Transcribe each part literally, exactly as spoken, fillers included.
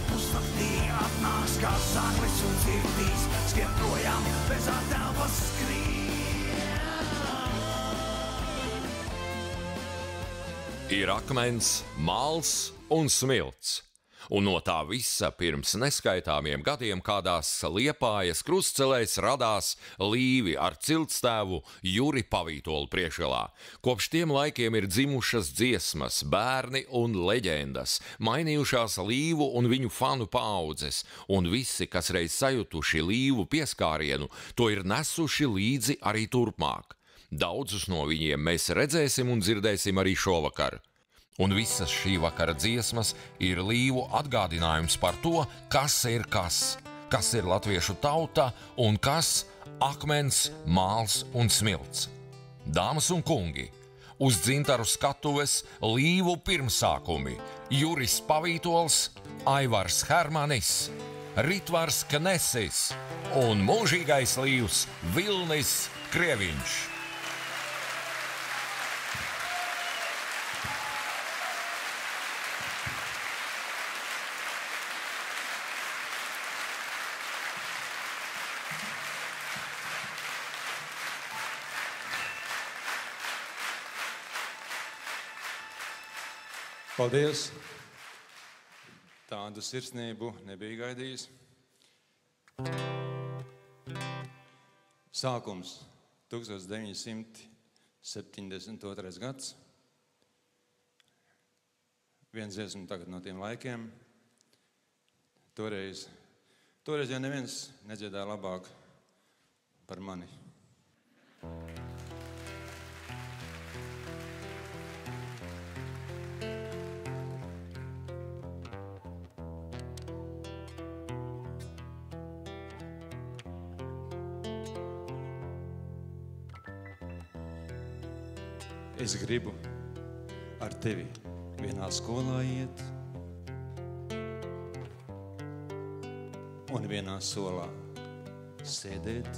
pusnaktī atnāks kā zaglis un dzirdīs, skrien projām bez atelpas skrien. Ir akmens, māls un smilts. Un no tā visa pirms neskaitāmiem gadiem kādās Liepājas krustcelēs radās līvi ar ciltstēvu Juri Pavītolu priekšgalā. Kopš tiem laikiem ir dzimušas dziesmas, bērni un leģendas, mainījušās līvu un viņu fanu paaudzes, un visi, kas reiz sajutuši līvu pieskārienu, to ir nesuši līdzi arī turpmāk. Daudzus no viņiem mēs redzēsim un dzirdēsim arī šovakar. Un visas šī vakara dziesmas ir līvu atgādinājums par to, kas ir kas, kas ir latviešu tauta un kas akmens, māls un smilts. Dāmas un kungi, uz dzintaru skatuves līvu pirmsākumi Juris Pavītols, Aivars Hermanis, Ritvars Knesis un mūžīgais līvs Vilnis Krieviņš. Paldies! Tādu sirsnību nebija gaidījis. Sākums tūkstoš deviņi simti septiņdesmit otrais gads. Viens dziesma tagad no tiem laikiem. Toreiz, toreiz jau neviens nedziedāja labāk par mani. Es gribu ar tevi vienā skolā iet un vienā solā sēdēt.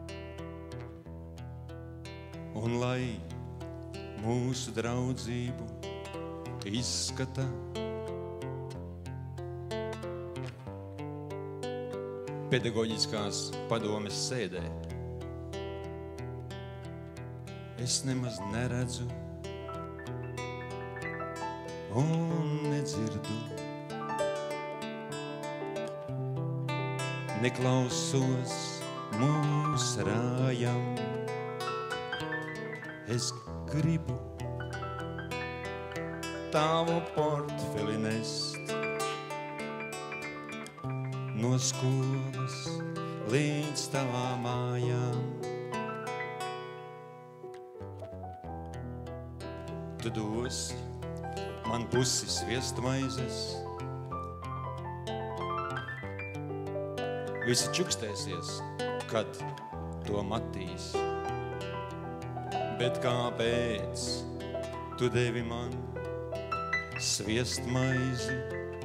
Un lai mūsu draudzību izskata pedagoģiskās padomes sēdē, es nemaz neredzu un nedzirdu, neklausos mūsu rājām. Es gribu tavu portfeli nest no skolas līdz tavām mājām. Tu dosi man pusi sviestmaizes, visi čukstēsies, kad to matīs. Bet kāpēc tu devi man sviestmaizi?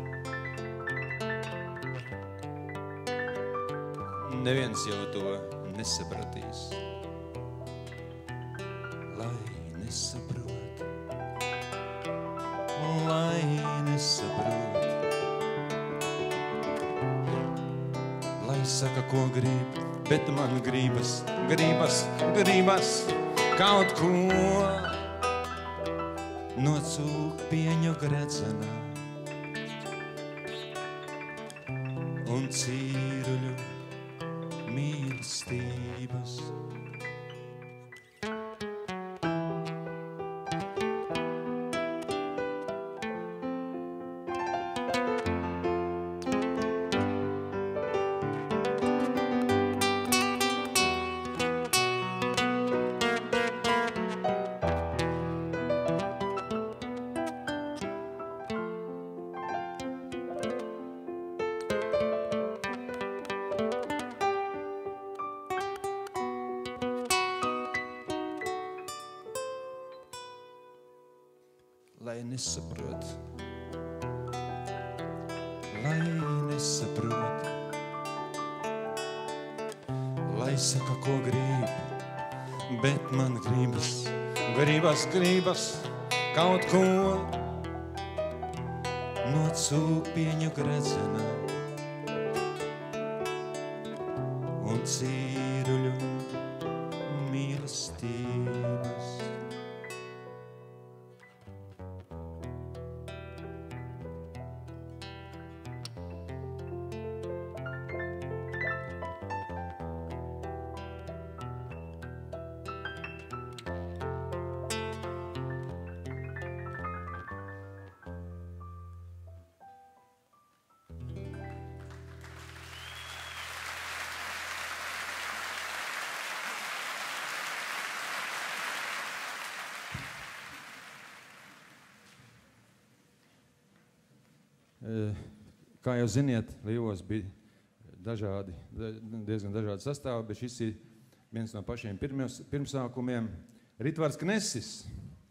Neviens jau to nesapratīs, lai nesaprot. Lai nesaprot, lai saka, ko grib, bet man gribas, gribas, gribas kaut ko no cūpieņu gredzenā un cīruļu mīlestības. Lai nesaprot, lai nesaprot, lai saka, ko grib, bet man gribas, gribas, gribas kaut ko no cūpieņu gredzena un cīruļu mīlestības. Kā jau ziniet, Līvos bija dažādi, diezgan dažādi sastāvi, bet šis ir viens no pašiem pirmies, pirmsākumiem. Ritvars Knesis.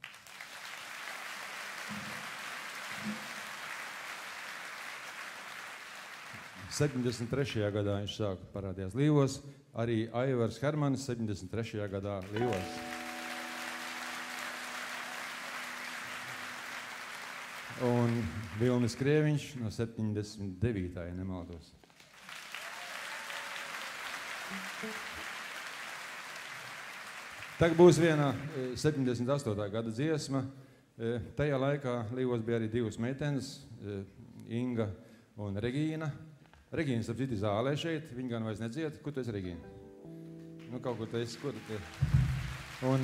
septiņdesmit trešajā gadā viņš sāka parādījās Līvos, arī Aivars Hermanis septiņdesmit trešajā gadā Līvos. Un Vilnis Krieviņš no septiņdesmit devītā, ja nemaldos. Tagad būs viena septiņdesmit astotā gada dziesma. Tajā laikā Līvos bija arī divas meitenes, Inga un Regīna. Regīna, starp citu, zālē šeit, viņa gan vairs nedzied. Kur tu esi, Regīna? Nu, kaut kur tu esi, kur tu esi? Un...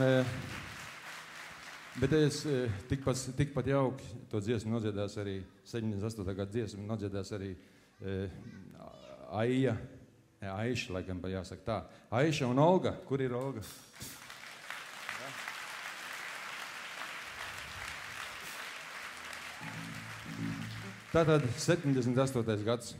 Bet es tikpat, tikpat jauki to dziesmu nodziedās arī septiņdesmit astotā gada dziesmu, nodziedās arī e, Aija, ne, Aiša, laikam jāsaka tā. Aiša un Olga. Kur ir Olga? Ja. Tātad septiņdesmit astotais gads.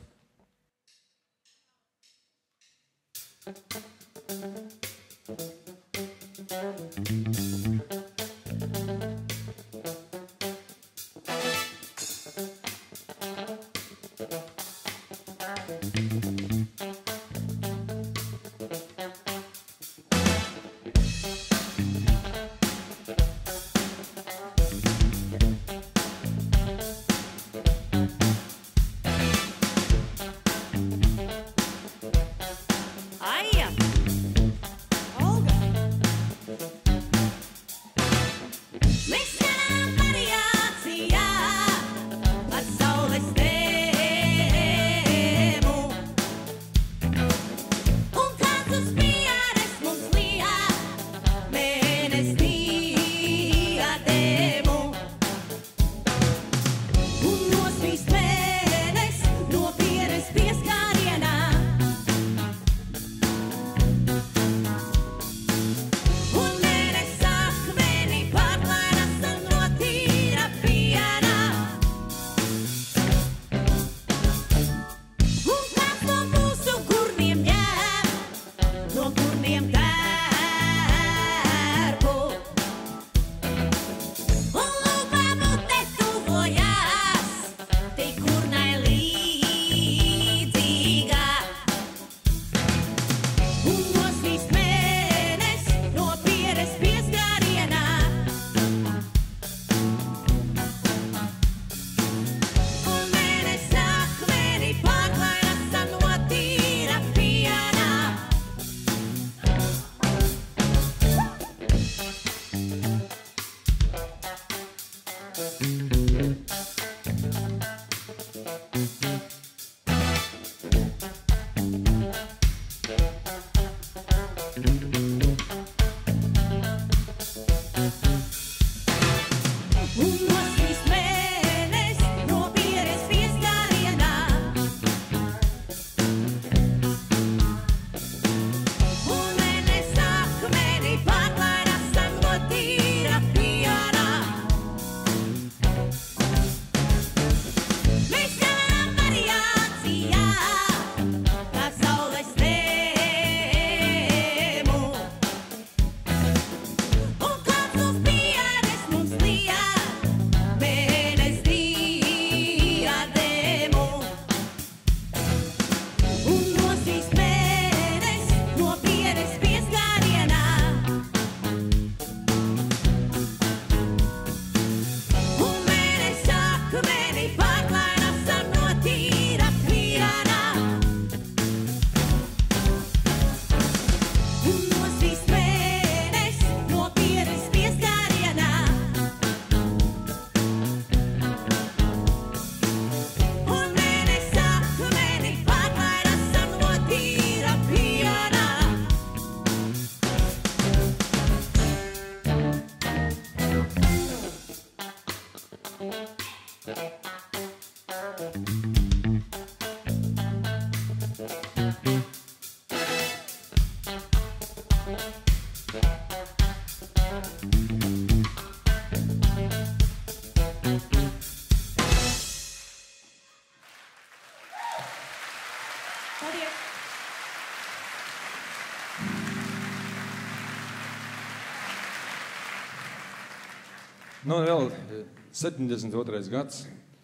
Nu, vēl septiņdesmit otrais gads,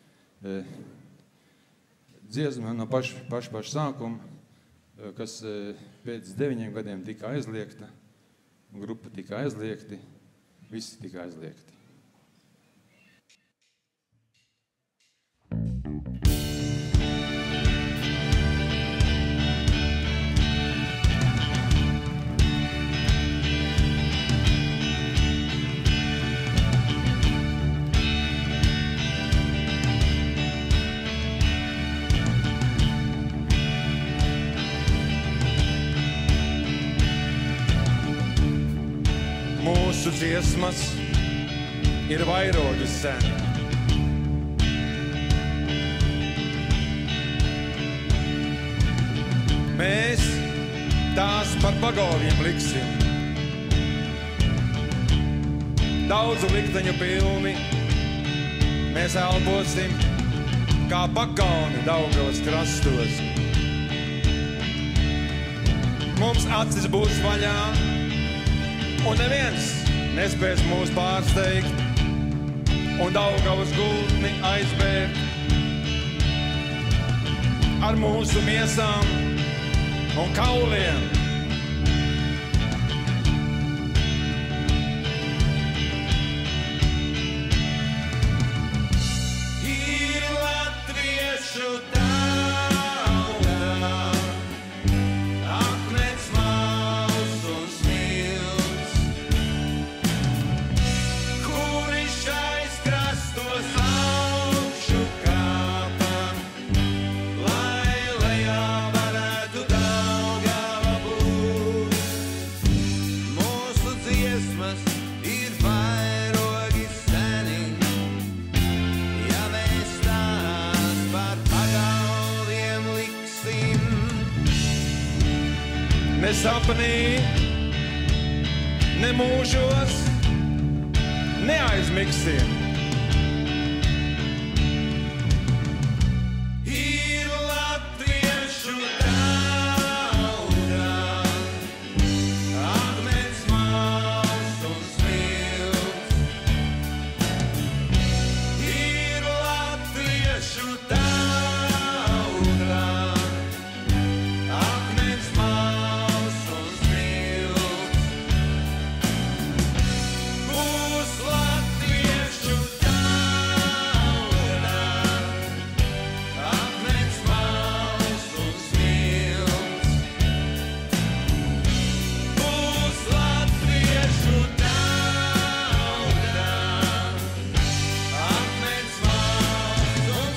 dziesma no paša paš, paš sākuma, kas pēc deviņiem gadiem tika aizliegta, grupa tika aizliegti, visi tika aizliegti. Mūsu dziesmas ir vairogi sen. Mēs tās par pagoviem liksim. Daudzu likteņu pilni mēs elposim, kā pakauni Daugavas krastos. Mums acis būs vaļā, un neviens nespēs mūs pārsteigt un Daugavas gultni aizbēgt. Ar mūsu miesām un kauliem. Ir latviešu tauta, akmens mals un smilts, kuri šais krastos augšu kāpa, lai lejā varētu Daugava būt. Mūsu dziesmas ir vairogi seni, ja mēs tās par pagalviem liksim. Ne sapnī, ne mūžos neaizmigsim. Ir latviešu tauta, akmens mals un smilts. Ir latviešu tauta, akmens mals un smilts. Būs latviešu tauta, akmens mals un smilts. Būs latviešu tauta, akmens mals un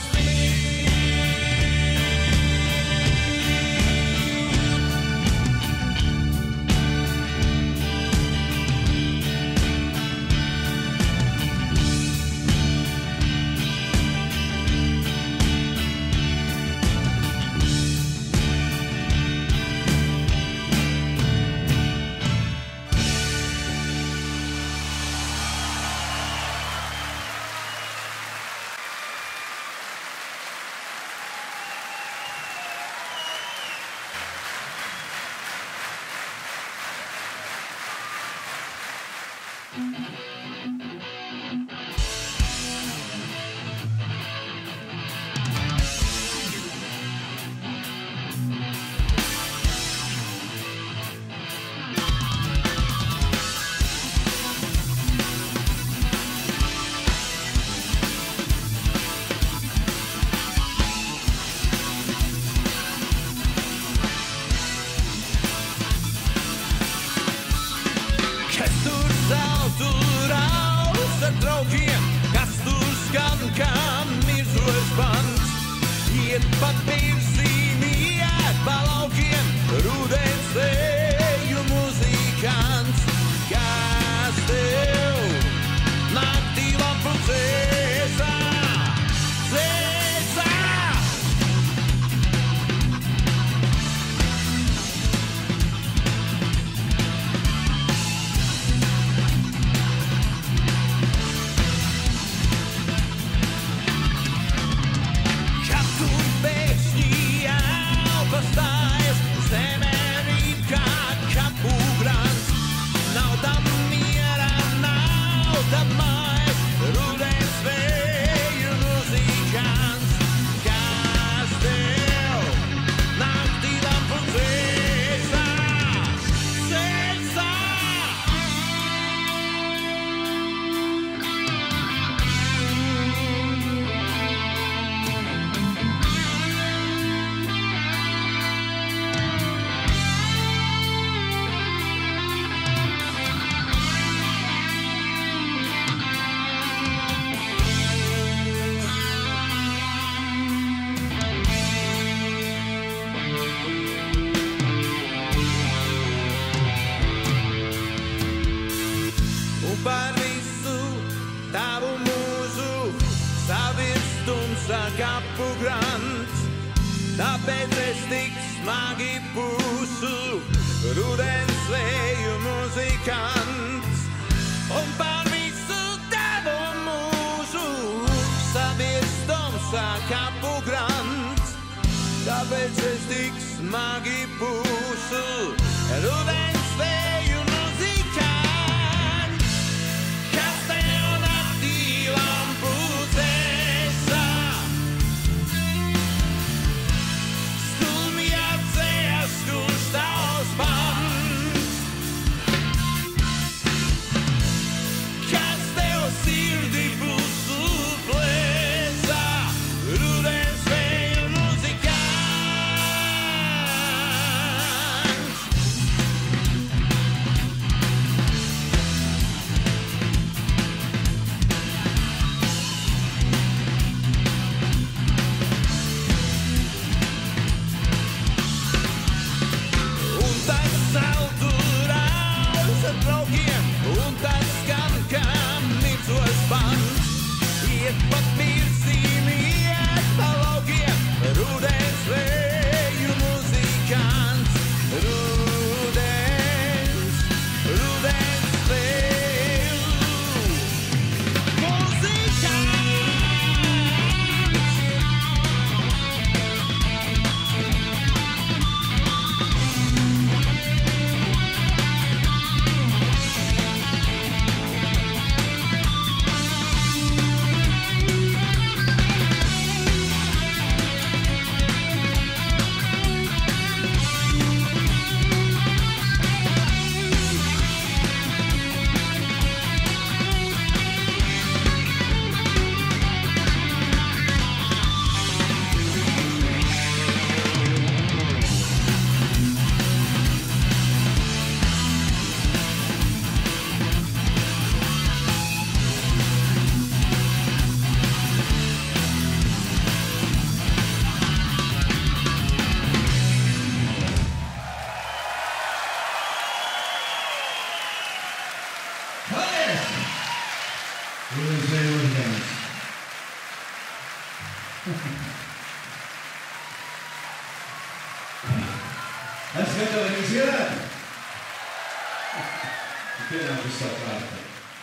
Kas tur zeltu raus ar draugiem, kas tur skan kā mirzos pants. Iet pa pirsīm, iet pa laukiem, rudens eju muzikants. Kas tev naktī lampu cēsā kapu grants, tāpēc es tik smagi pūšu, rudens vēju muzikants, un pār visu tavu mūžu savies tumsā kapu grants, tāpēc es tik smagi pūšu, rudens vēju muzikants, kas tev naktī lampu dzēsā, skumji apdzēs, kurš tavs pants, kas tev sirdi pusu plēsā, rudens vēju muzikants. Un tas saldurās ar draugiem, un tas skan kā micos pants, iet pat mirsim, iet pa laugiem, rudens vēju muzikants, rudens, rudens vēju muzikants. Esat gatavi jūs ierēt? Pienāk uz savu kārtu.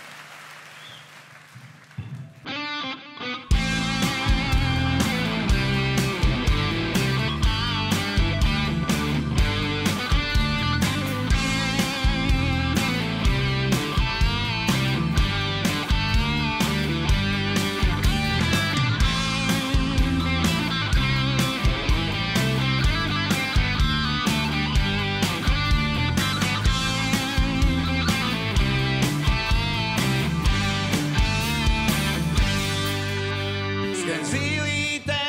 Skan zīlīte,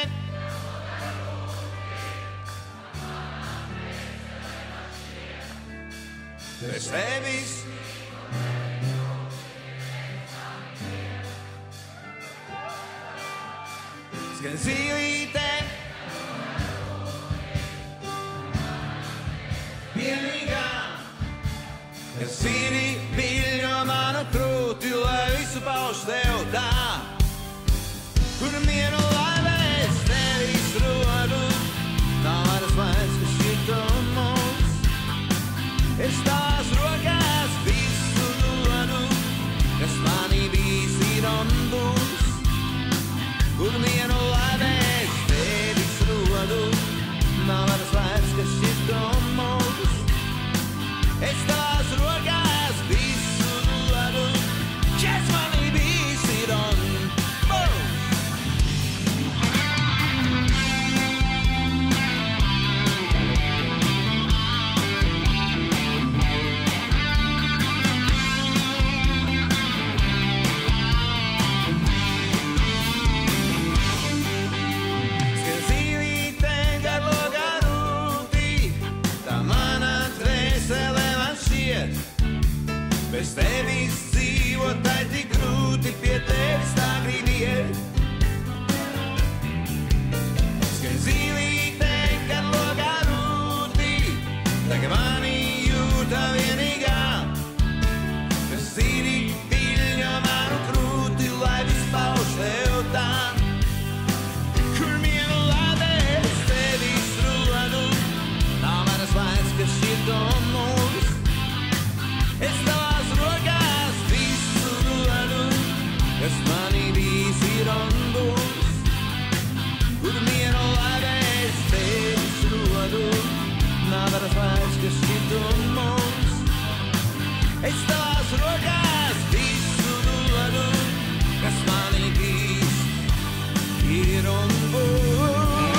bez tevis, skan zīlīte, vienīgā, kas sirdi viļņo manu krūti, lai visu pauž tev tā, kur mienu laimēs nevis rodu, nav varas vairs, kas šito mums. Es tās rokās visu dodu, kas manī bijis ir un būs, kur mienu laimēs nevis rodu, nav varas vairs, kas šito mums. Es tās rokās visu dodu, kas manī bijis ir un būs. kas mani vīsi rondus, kur mienu laimēs tevis rodu, navaras vairs, kas šitum mums. Es tavās rokās visu dodu, kas mani vīs ir un būs.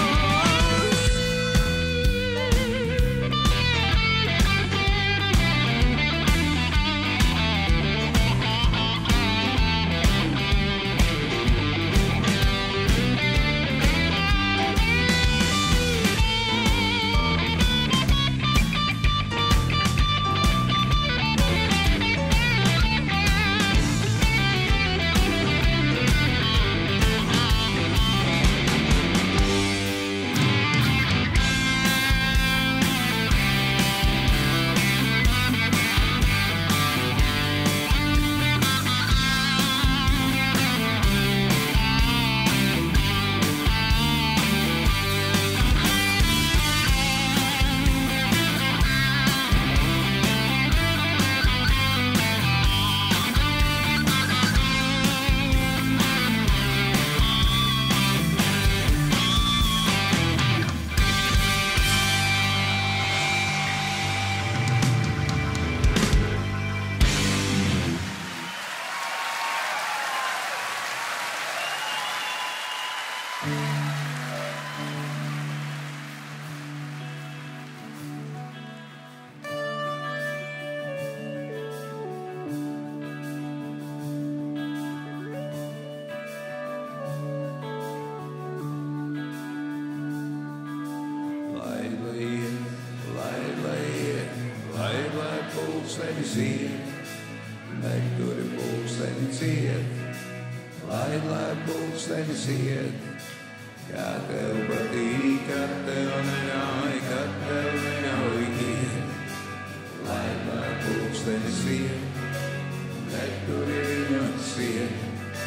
Pulkstenis iet, nekturi pulksteni ciet, laid, lai pulkstenis iet, kā tev patīk, kad tev neļauj, kad tev neļauj iet. Laid, lai pulkstenis iet, nekturi viņu ciet,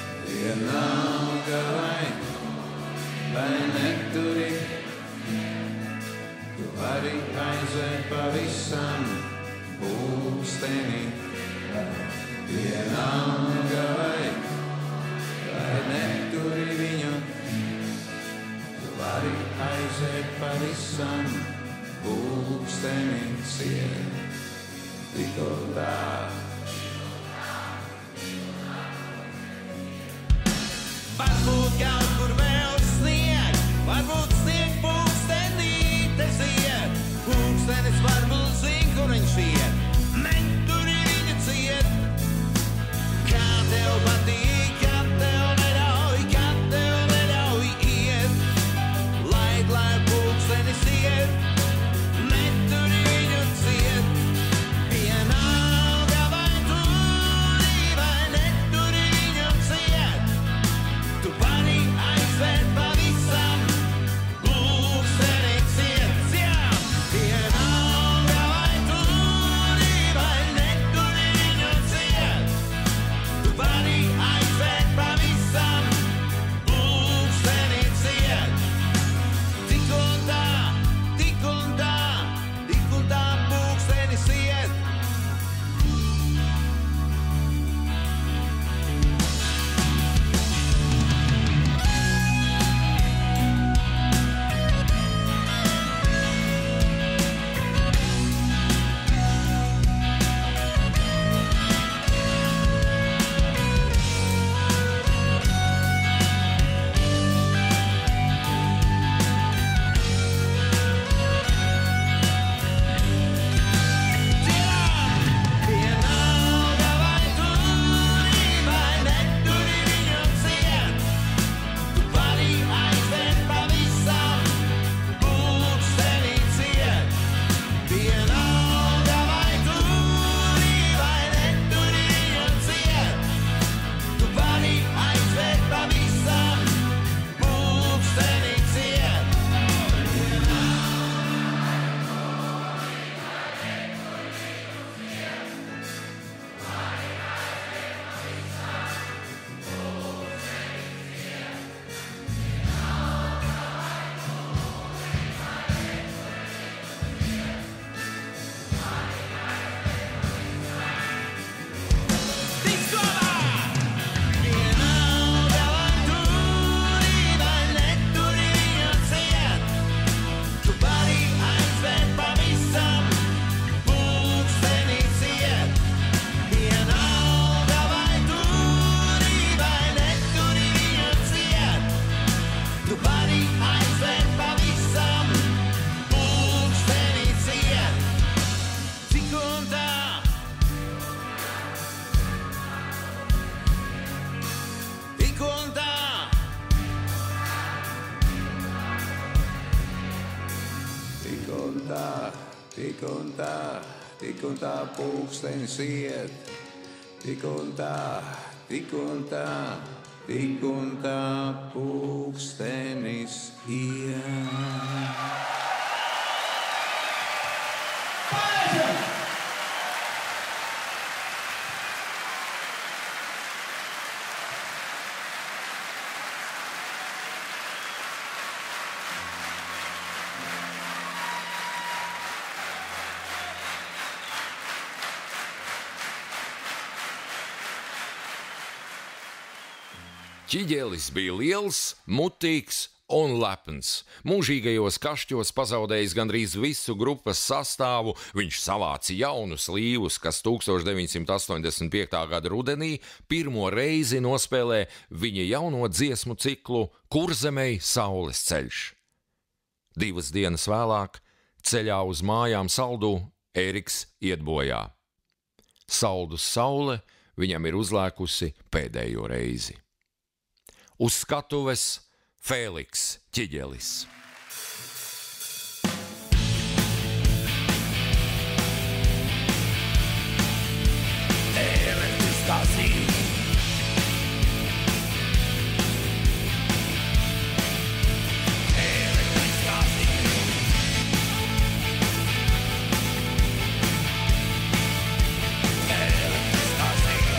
vienalga vai, vai nekturi, tu vari aiziet pavisam pulksteni, vienalga vai, vai neturi viņu, tu vari aiziet pavisam pulksteni ciet, tikko tā. Varbūt kaut kur vēl snieg, varbūt snieg pulkstenītes iet, pulkstenis varbūt zin, kur viņš iet. Neturi viņa ciet, kā tev patīk, kad tev neļauj, kad tev neļauj iet. Laid, lai pulkstenis iet, neturi viņu ciet. Vienalga vai turi, vai neturi viņu ciet. Tu tā, tik un tā, tik un tā pulkstenis iet. Tik un tā, tik un tā, tik un tā pulkstenis iet. Ķiģelis bija liels, mutīgs un lepns. Mūžīgajos kašķos pazaudējis gandrīz visu grupas sastāvu, viņš savāca jaunus līvus, kas deviņdesmit deviņsimt astoņdesmit piekta gada rudenī pirmo reizi nospēlē viņa jauno dziesmu ciklu Kurzemei saules ceļš. Divas dienas vēlāk ceļā uz mājām Saldū Ēriks iet bojā. Saldus saule viņam ir uzlēkusi pēdējo reizi. Uz skatuves Fēliks Ķiģelis. Elektriskā zīme. Elektriskā zīme. Elektriskā zīme.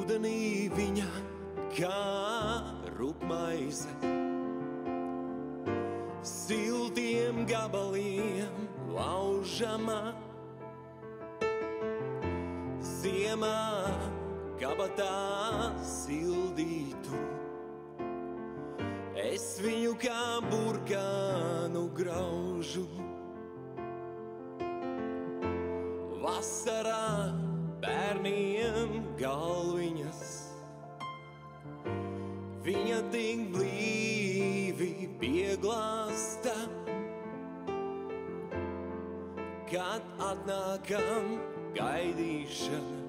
ūdenī viņa kā rupmaize, siltiem gabaliem laužama. Ziemā kabatā sildītu, es viņu kā burkānu graužu. Vasarā bērniem galviņas, viņa tik blīvi pieglāsta. Kad atnākam gaidīšana,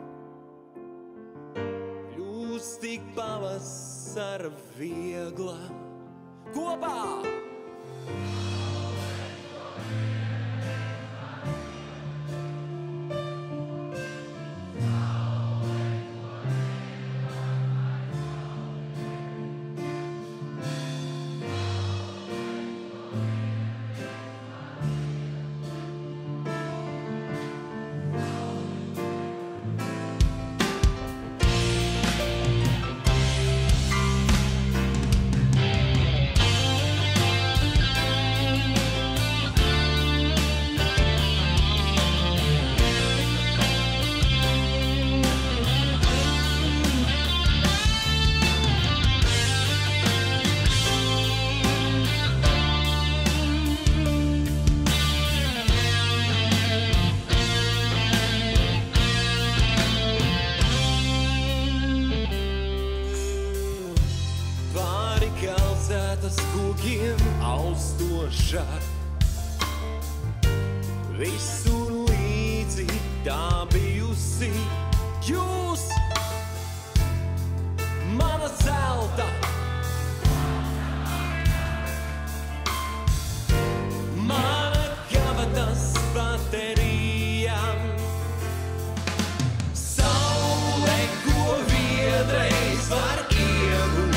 kļūst tik pavasara viegla. Kopā! Austošā, visur līdzi tā bijusi. Jūs, mana zelta, mana kabatas baterijām. Saule, ko viedreiz var iegūt,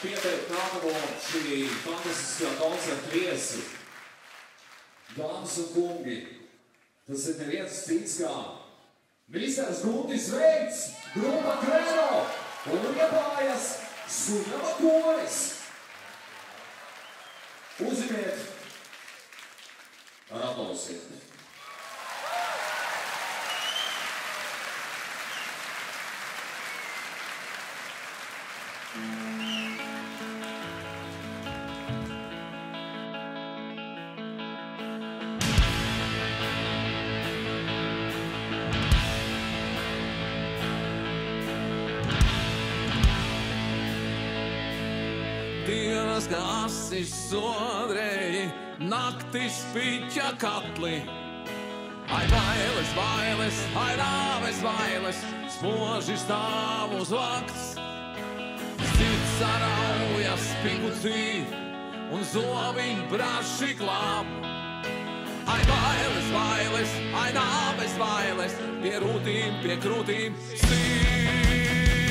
pieteikt nākamo šī fantastiskā koncerta viesi. Dāmas un kungi, tas ir neviens cits kā misters Guntis Veits, grupa Krēno un Liepājas Suņava koris. Uzimiet ar aplausiem. Dienas gāsis sodrēji, naktis piķa katli. Ai bailes, bailes, ai nāves bailes, spoži stāv uz vakts. Cits araujas pikutī un zobiņ braši klāp. Ai bailes, bailes, ai nāves bailes, pie rūtīm, pie krūtīm sīt.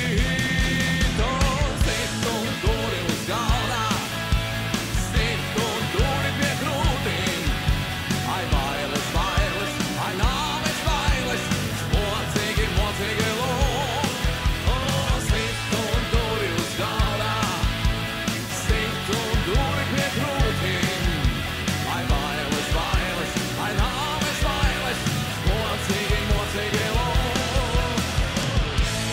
Un sit un duri uz galdā, sit un duri pie krūtīm. Ai bailes, bailes, ai nāves bailes, mocīgi, mocīgi lūk. Un sit un duri uz galdā, sit un duri pie krūtīm. Ai bailes, bailes, ai nāves bailes, mocīgi, mocīgi lūk.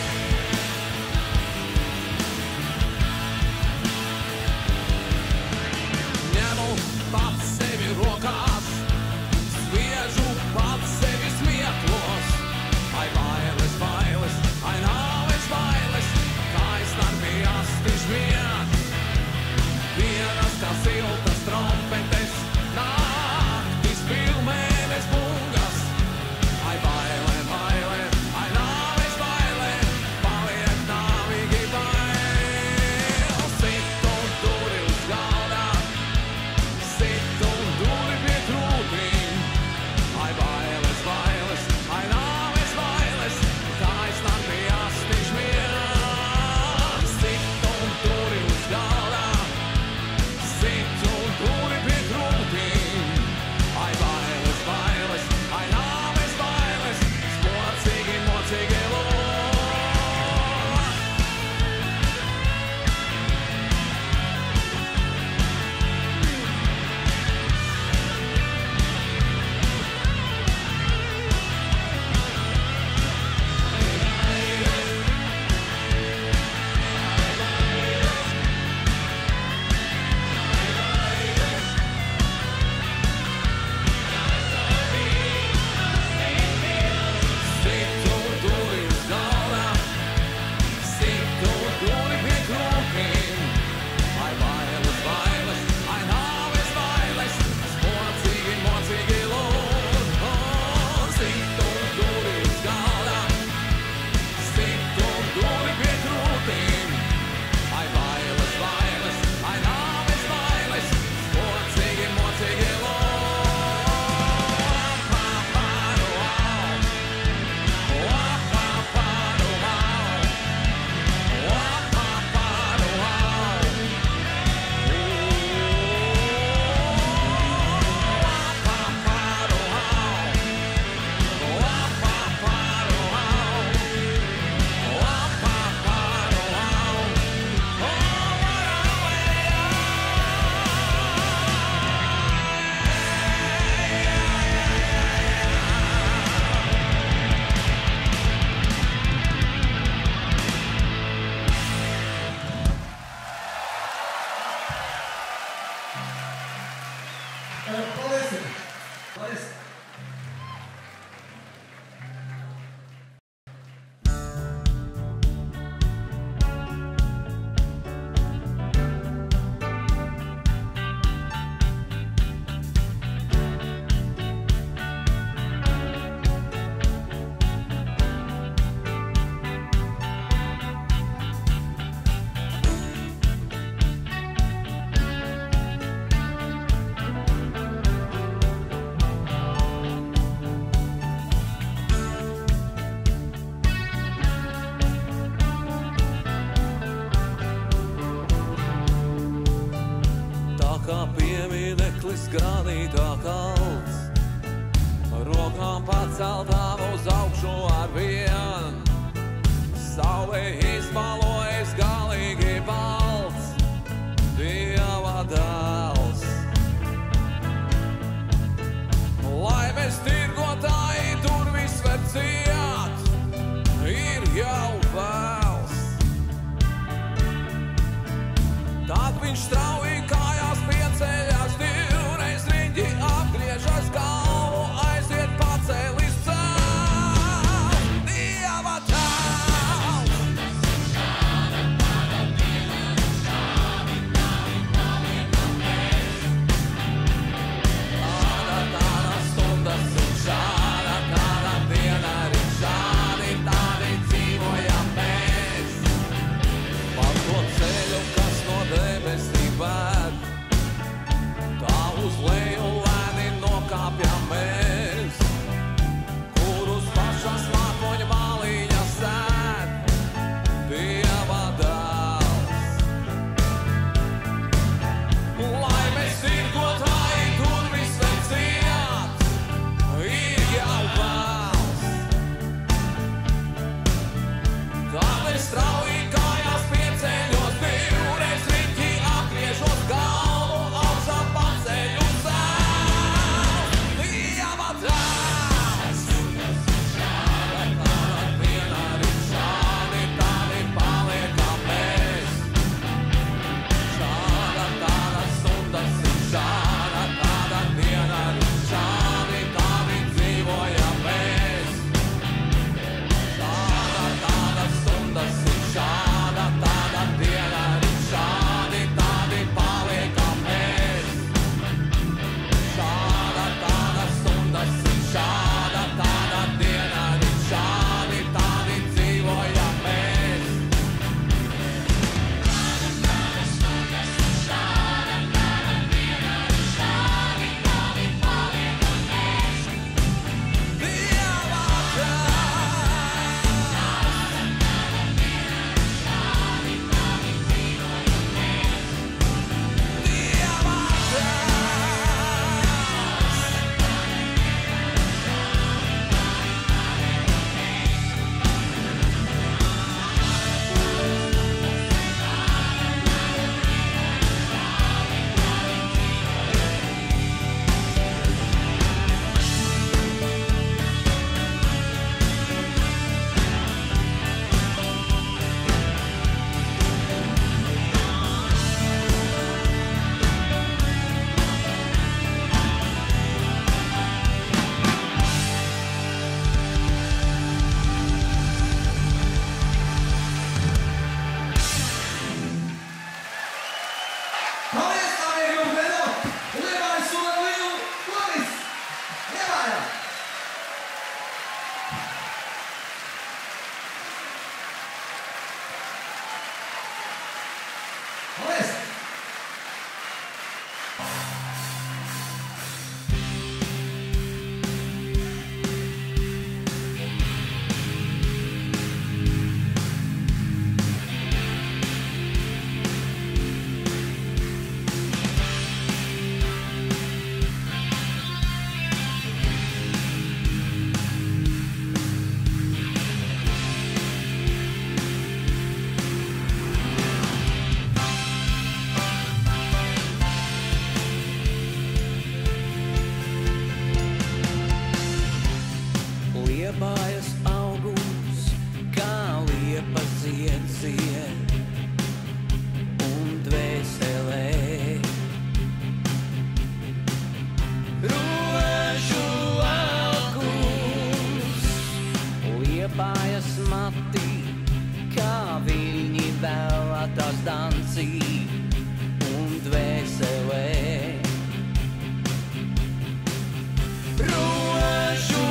pūlis granītā kalns, rokām paceltām uz augšu ar vien. Saulē izmalojas galīgi balts, Dieva dēls. Laimes tirgotāji tur viss var ciet, ir jau vēls. Tad viņš strauji kājās pieceļās, divreiz riņķi apgriežas galvu, aiziet pacēlis cēl. Dieva tēls! Tāda, tāda stundas un šāda, tāda diena arī šādi, tādi dzīvojam mēs. Pa to ceļu, kas no debesīm ved, tā uz leju lēni nokāpjam mēs, kurus pašas mākoņa māliņa sēd, Dieva dēls. Laimes tirgotāji tur viss var ciet, ir jau vēls. Tādēļ strauji kājās pieceļos, divreiz riņķi apgriežos galvu, augšā paceļu cēl. Dieva dēls! Tāda diena arī šādi, tādi paliekam mēs. Šāda, tāda stundas ir šāda, tāda diena arī šādi, tādi dzīvojam mēs. Šāda, tāda stundas ir šāda, tāda diena arī šādi, tādi paliekam mēs. Šāda, tāda stundas ir šāda, tāda diena arī šādi, tādi dzīvojam mēs. Dieva Paldies, Āmīgi un Bedo! Lievais un Lielu Lovis! Ievājā! Paldies! Liepājas augums, kā liepa zied zied, un dvēselē rožu augums. Liepājas mati, kā viņi vēlētās dansī, un dvēselē rožu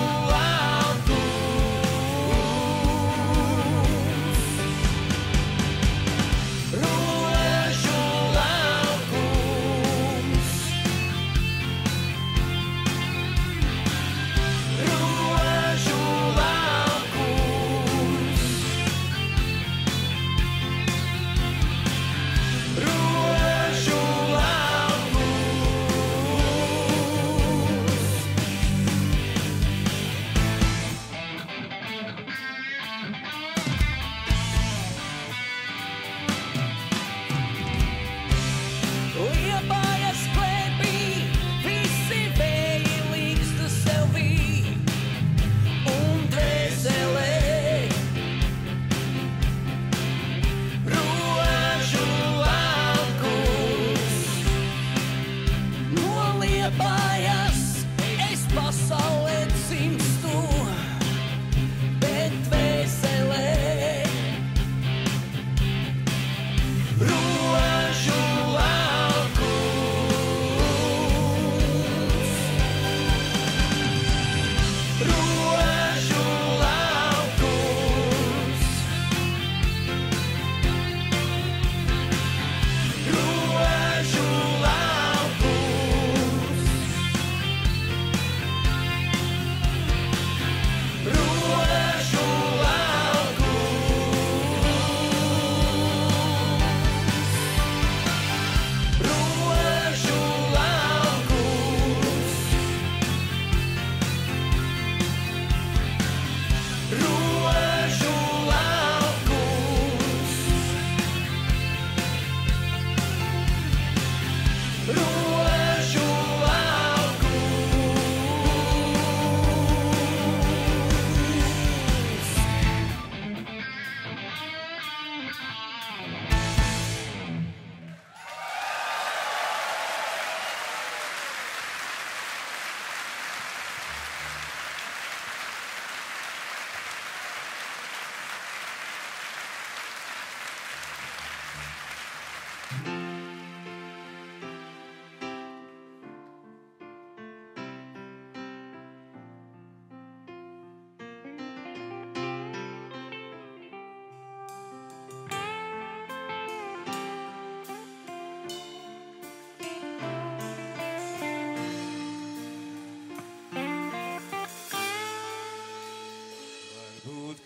Rožu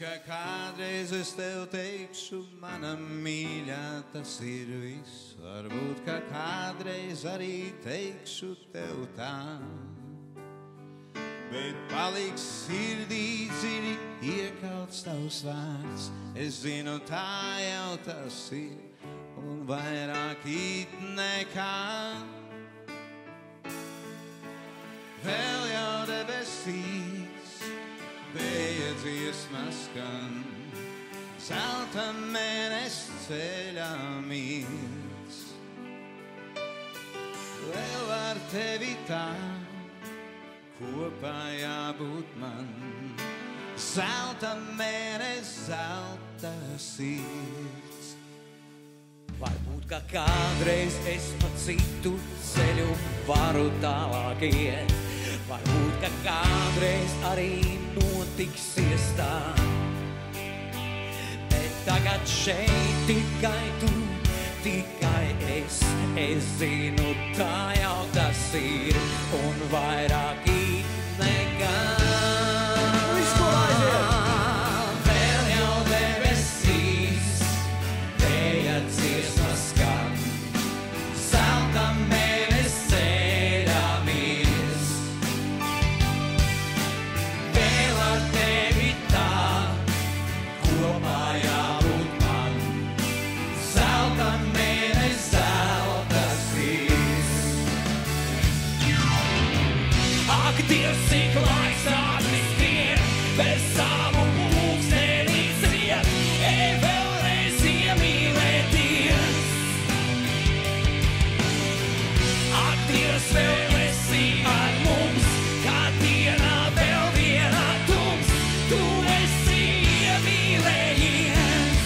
ka kādreiz es tev teikšu, mana mīļā, tas ir viss. Varbūt, ka kādreiz arī teikšu tev tā. Bet paliks sirdī dziļi iekauts tavs vārds. Es zinu, tā jau tas ir, un vairāk it nekā. Vēl jau debesīs vēja dziesma skan, zelta mēnesis ceļā mīls. Vēl ar tevi tā kopā jābūt man, zelta mēnesis, zelta sirds. Varbūt, ka kādreiz es pa citu ceļu varu tālāk iet. Varbūt, ka kādreiz arī notiksies tā. Bet tagad šeit tikai tu, tikai es. Es zinu, tā jau tas ir, un vairāk it nekā. Viss, ko aiziet! Vēl jau debesīs vēja dziesma skan, zelta mēnesis ceļā mirst. Vēl ar tevi tā kopā jābūt man, zelta mēnesis, zelta sirds. Ak, Dievs, cik laiks ātri skrien, bez savu pulksteni ciet, ej vēlreiz iemīlēties. Ak, Dievs, vēl esi ar mums, kā dienā vēl vienā tums, tu esi iemīlējies.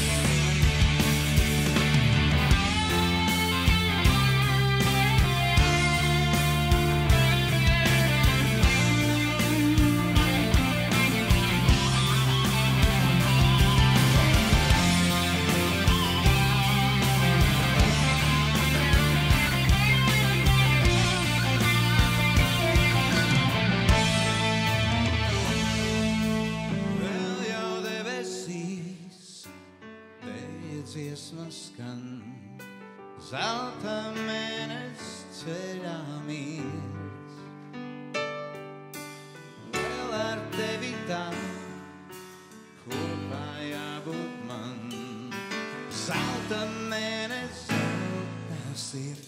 Vēl jau debesīs vēja dziesma skan, zelta mēnesis ceļā mirst. Vēl ar tevi tā kopā jābūt man, zelta mēnesis, zelta sirds.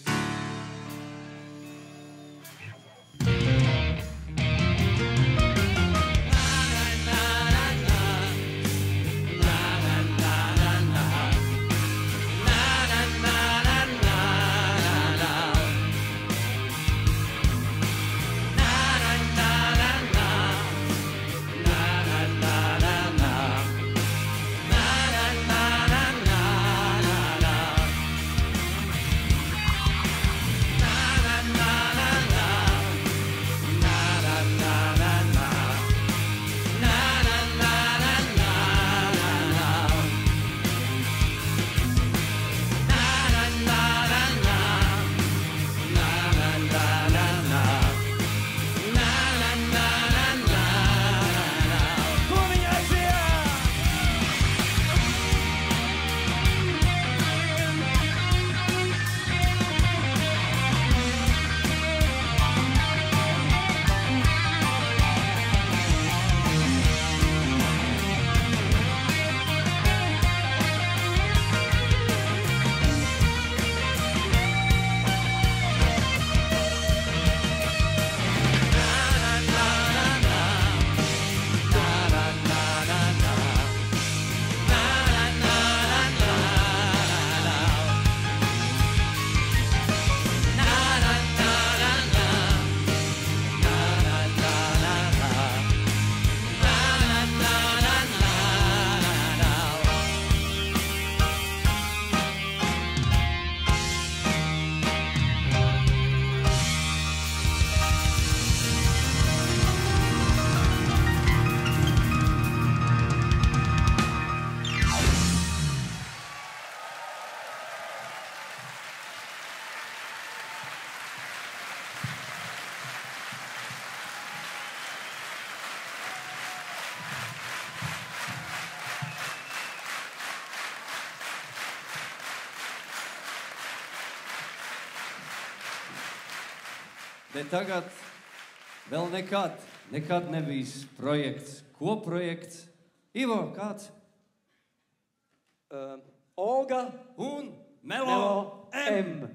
Bet tagad vēl nekad, nekad nebijis projekts. Ko projekts? Ivo, kāds? Uh, Olga Un Melo, Melo M. M.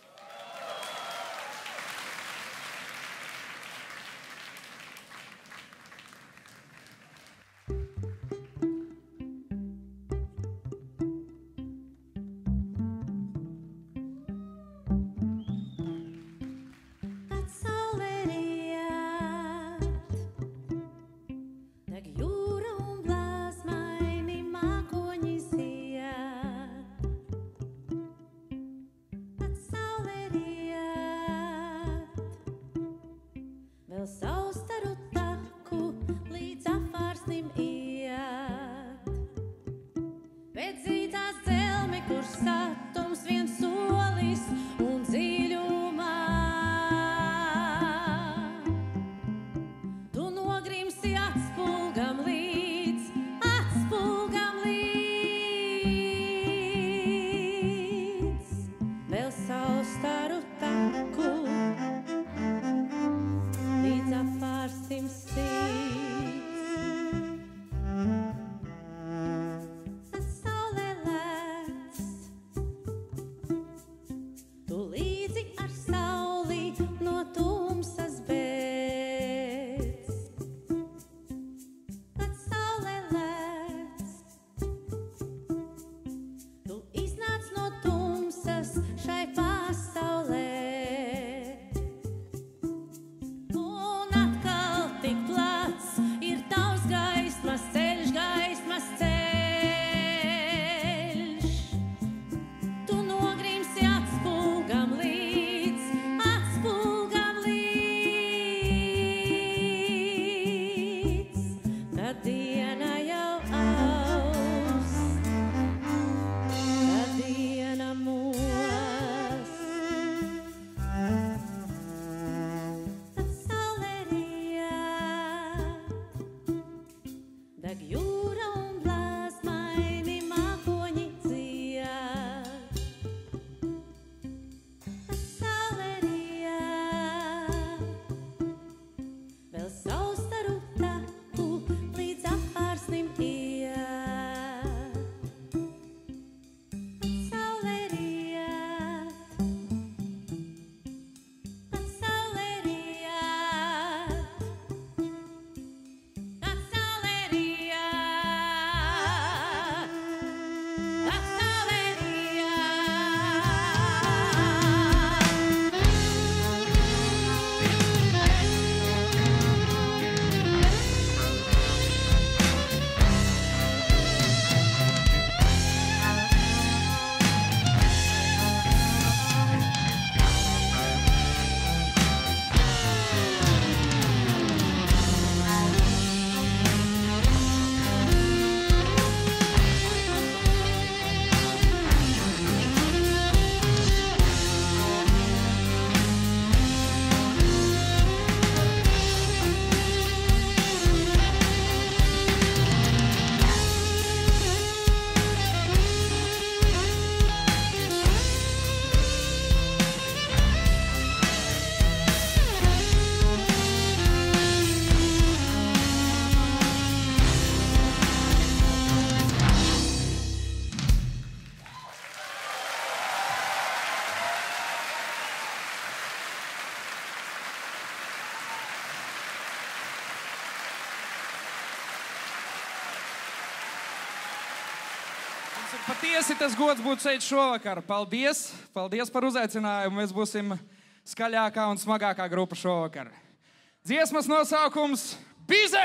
Patiesi tas gods būt šeit šovakar. Paldies! Paldies par uzaicinājumu. Mēs būsim skaļākā un smagākā grupa šovakar. Dziesmas nosaukums Bize!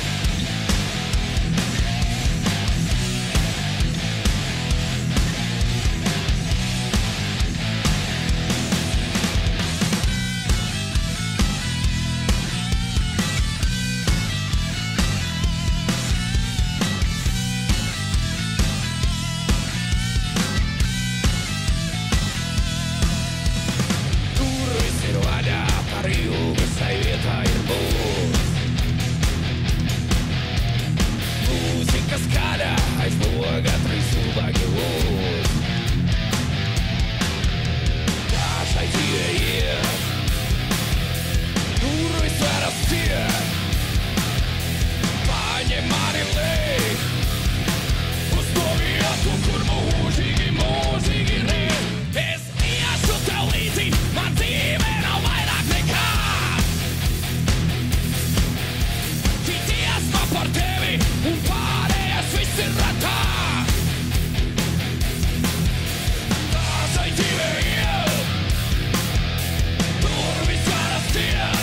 Bize! ilgasai vietā ir būt. Mūzika skaļa aiz loga trīs cilvēki lūd. Kā šai dzīvei iet, durvis varas ciet. Paņem mani lej uz to vietu, kur mūžīgi, mūžīgi rīt. Es iešu tev līdzi, man dzīve nav vairāk nekā. Šī dziesma par tevi un pārējais viss ir ratā. Tā šai dzīvei iet, durvis varas ciet.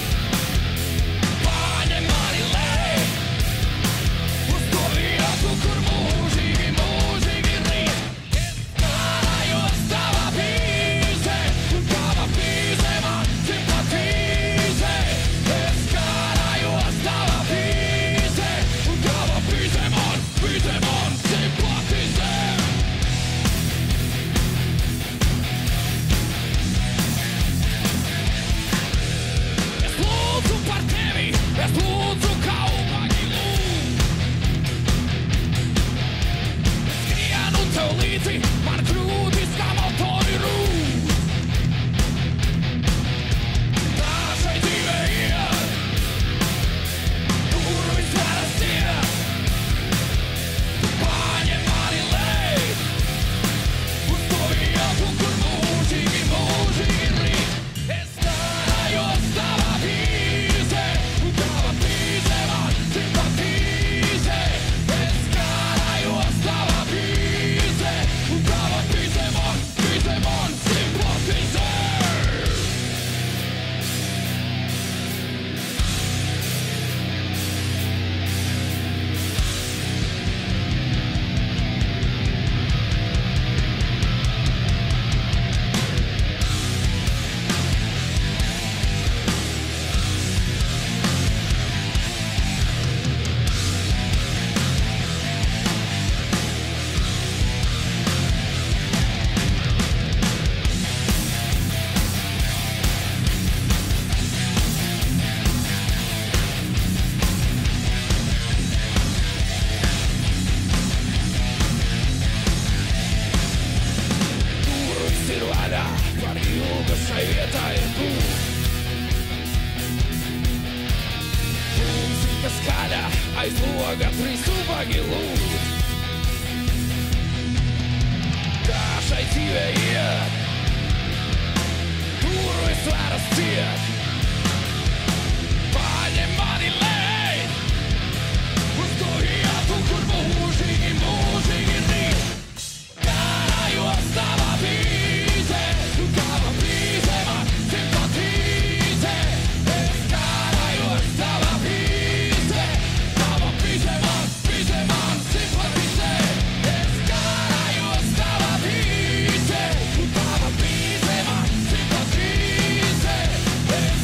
Paņem mani lej uz to vietu, kur mūžīgi, mūžīgi rīt. Es karājos tava pīze, un tava pīze man simpatizē. Es karājos tava pīze, un tava pīze man, pīze man simpatizē. Es lūdzu par tevi, es lūdzu kā ubagi lūd. Skrienu tev līdzi, man grūtis kā motori rūd. Tā šai dzīvei iet, durvis varas ciet. Paņem mani lej uz to vietu, kur mūžīgi, mūžīgi rīt. Es karājos tava pīze, un tava pīze man simpatizē. Es karājos tava pīze, un tava pīze man, pīze man simpatizē. Durvis ir vaļā, par ilgasai vietā ir būt. Mūzika skaļa aiz loga trīs ubagi lūd. Kā šai dzīvei iet, durvis varas ciet. Paņem mani lej uz to vietu, kur mūžīgi, mūžīgi rīt. Karājos tava pīze, un tava pīze man simpatizē. Es karājos tava pīze, tava pīze man, pīze man simpatizē. Es karājos tava pīze, un tava pīze man simpatizē. Es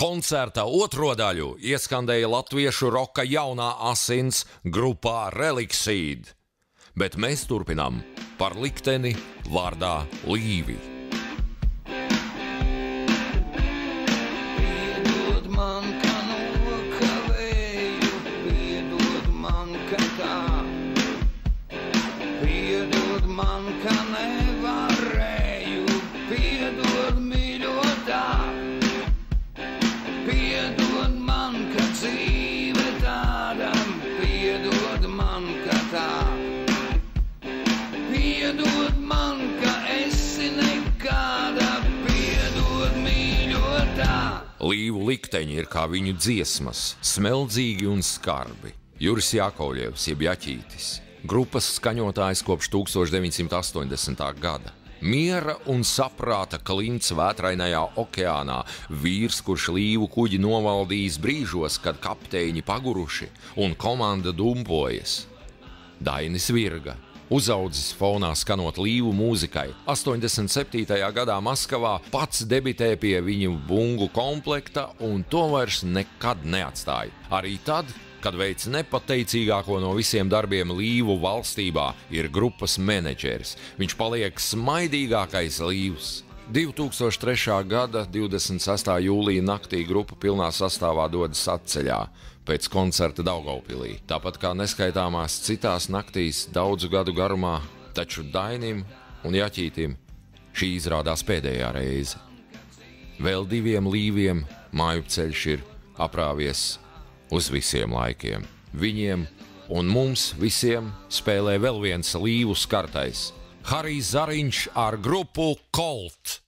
Koncerta otro daļu ieskandēja latviešu roka jaunā asins grupā Reliksīd, bet mēs turpinām par likteni vārdā Līvi. Piedod man, ka nokavēju, piedod man, ka tā. Piedod man, ka nevarēju, piedod mīļotā. Piedod man, ka dzīve tāda, piedod man, ka tā. Piedod man, ka esi nekāda, piedod mīļotā. Līvu likteņi ir kā viņu dziesmas, smeldzīgi un skarbi. Juris Jakovļevs, jeb Jaķītis, grupas skaņotājs kopš tūkstoš deviņsimt astoņdesmitā gada. Miera un saprāta klints vētrainajā okeānā, vīrs, kurš līvu kuģi novaldījis brīžos, kad kapteiņi paguruši un komanda dumpojas. Dainis Virga, uzaudzis fonā skanot līvu mūzikai. astoņdesmit septītajā gadā Maskavā pats debitē pie viņu bungu komplekta un to vairs nekad neatstāja. Arī tad, kad veids nepateicīgāko no visiem darbiem līvu valstībā, ir grupas menedžeris. Viņš paliek smaidīgākais līvs. divi tūkstoši trešā gada divdesmit sestā jūlija naktī grupa pilnā sastāvā dodas atceļā pēc koncerta Daugavpilī. Tāpat kā neskaitāmās citās naktīs daudzu gadu garumā, taču Dainim un Jaķītim šī izrādās pēdējā reize. Vēl diviem līviem mājupceļš ir aprāvies uz visiem laikiem. Viņiem un mums visiem spēlē vēl viens līvu skartais – Harijs Zariņš ar grupu Colt.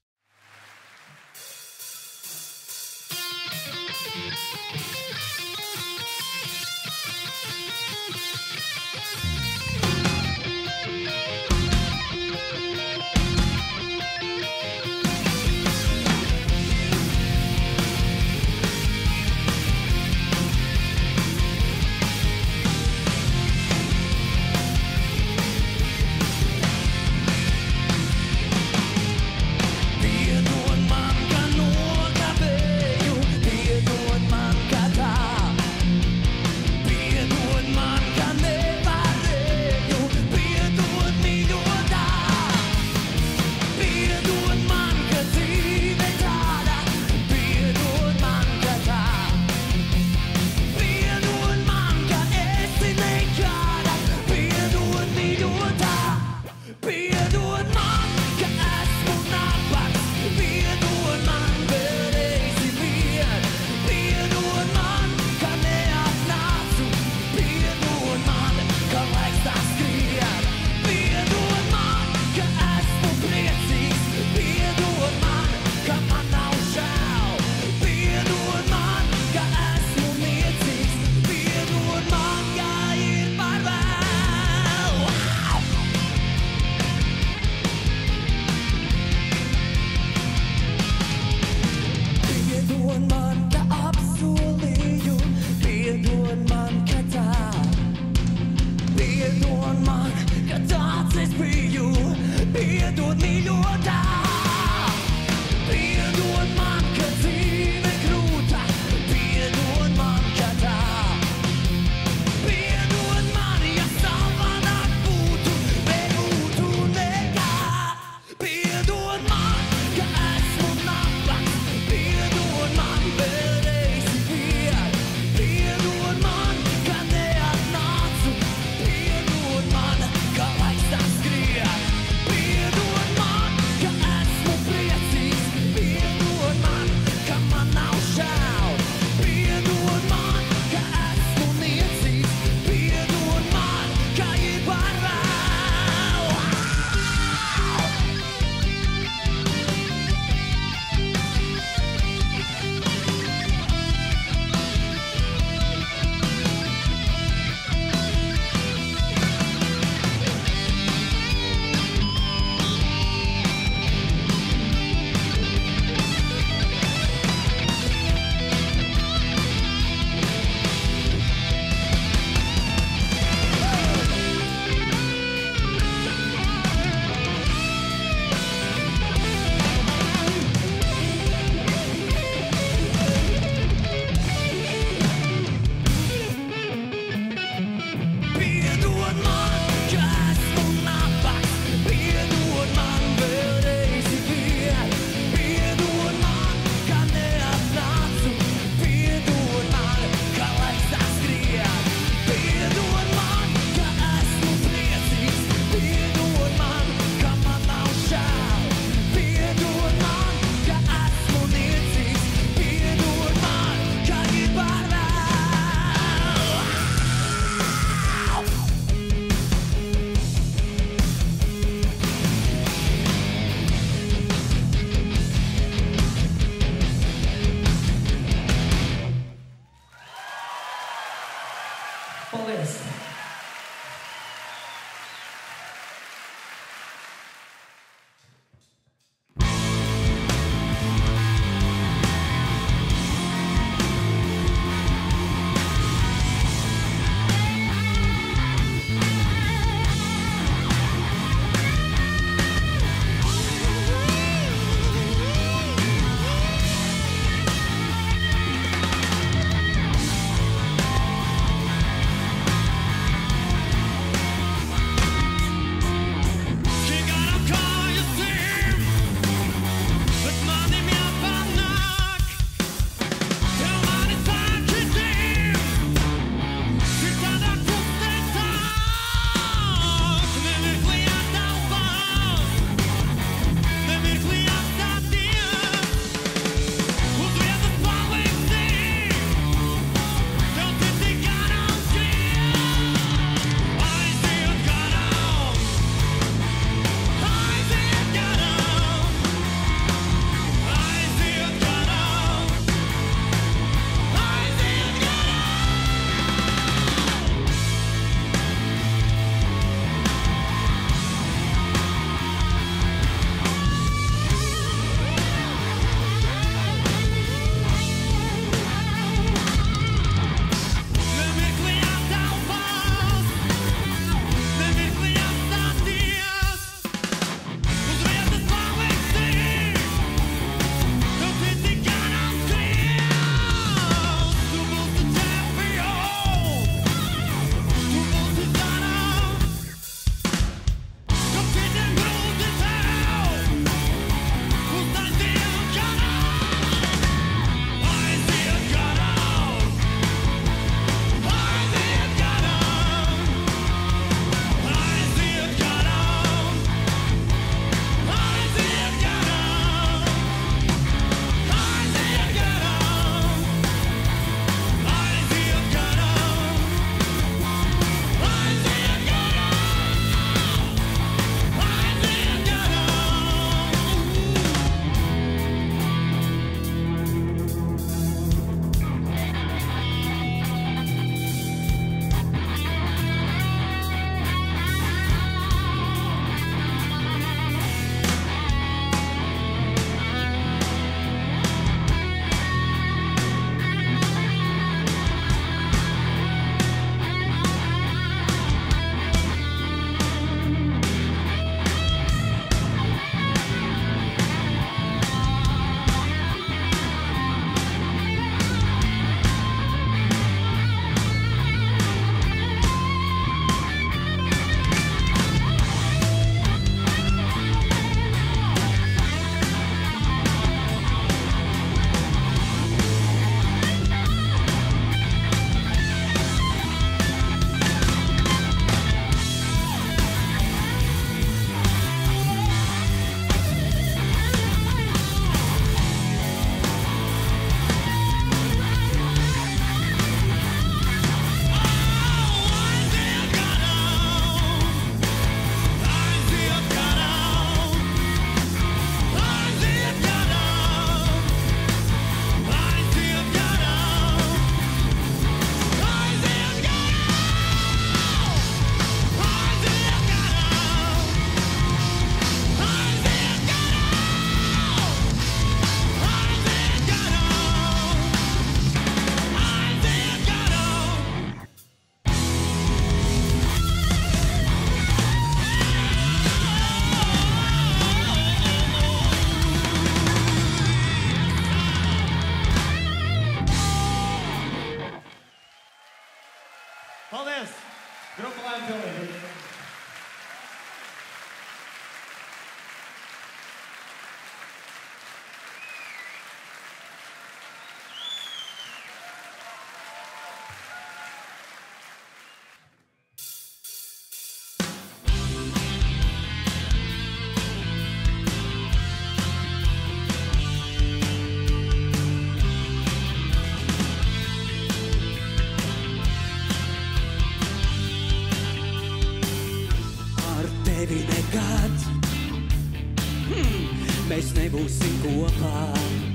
mēs nebūsim kopā.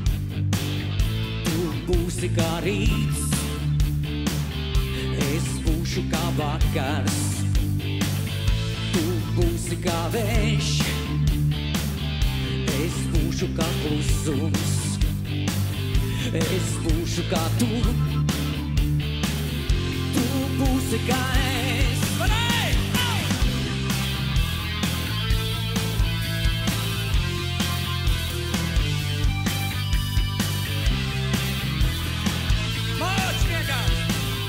Tu būsi kā rīts, es būšu kā vakars. Tu būsi kā vējš, es būšu kā klusums. Es būšu kā tu, tu būsi kā es. Varēj! Māc vienkārši!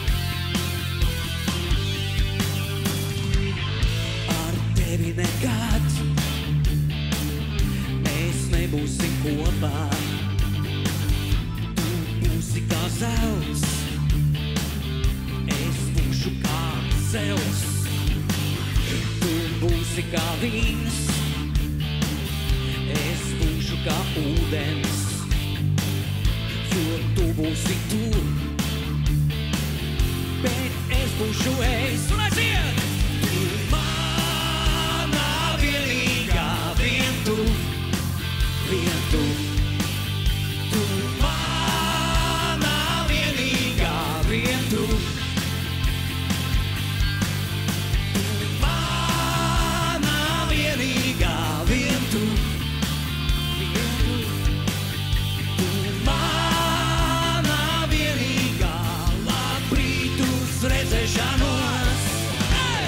Ar tevi nekad mēs nebūsim kopā. Būsi kā zelts, es būšu kā zelts. Tu būsi kā vīns, es būšu kā ūdens. Jo tu būsi tu, bet es būšu es. Un aiziet! Tu manā vienīgā, vien tu, vien tu. Tu manā vienīgā, vien tu. Tu manā vienīgā, vien tu. Vien tu. Tu manā vienīgā, labrītus redzēšanos. Hey!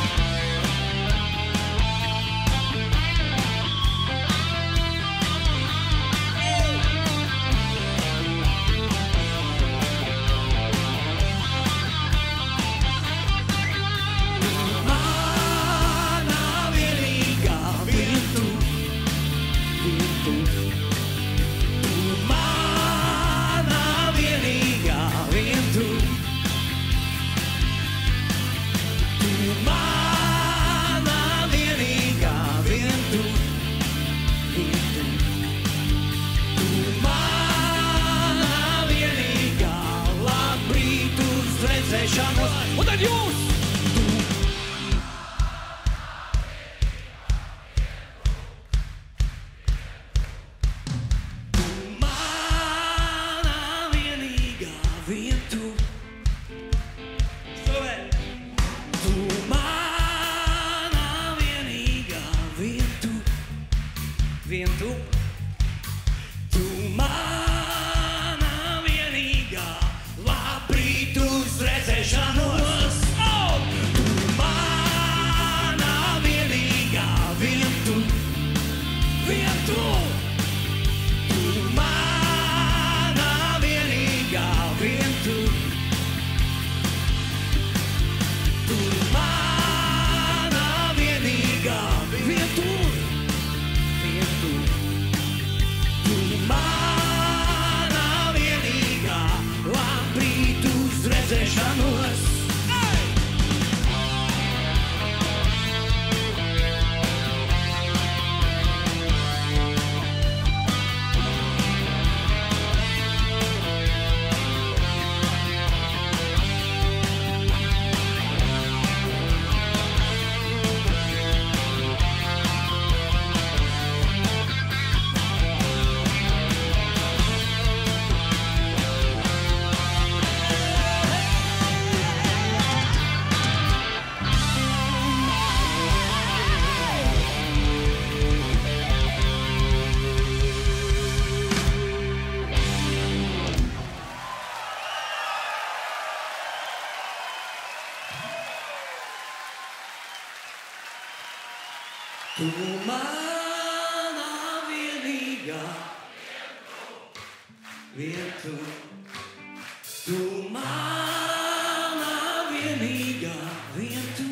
Un tad jūs! Tu manā vienīgā, vien tu. Slavē! Tu manā vienīgā, vien tu. Vien tu. Tu manā vienīgā, labrītus redzēšanos. Oh! Tu manā vienīgā, vien tu, vien tu. Tu manā vienīgā, vien tu. Tu manā vienīgā, vien tu, vien tu. Tu manā vienīgā, labrītus redzēšanos. Hey! Tu manā vienīgā, vien tu. Tu manā vienīgā, vien tu.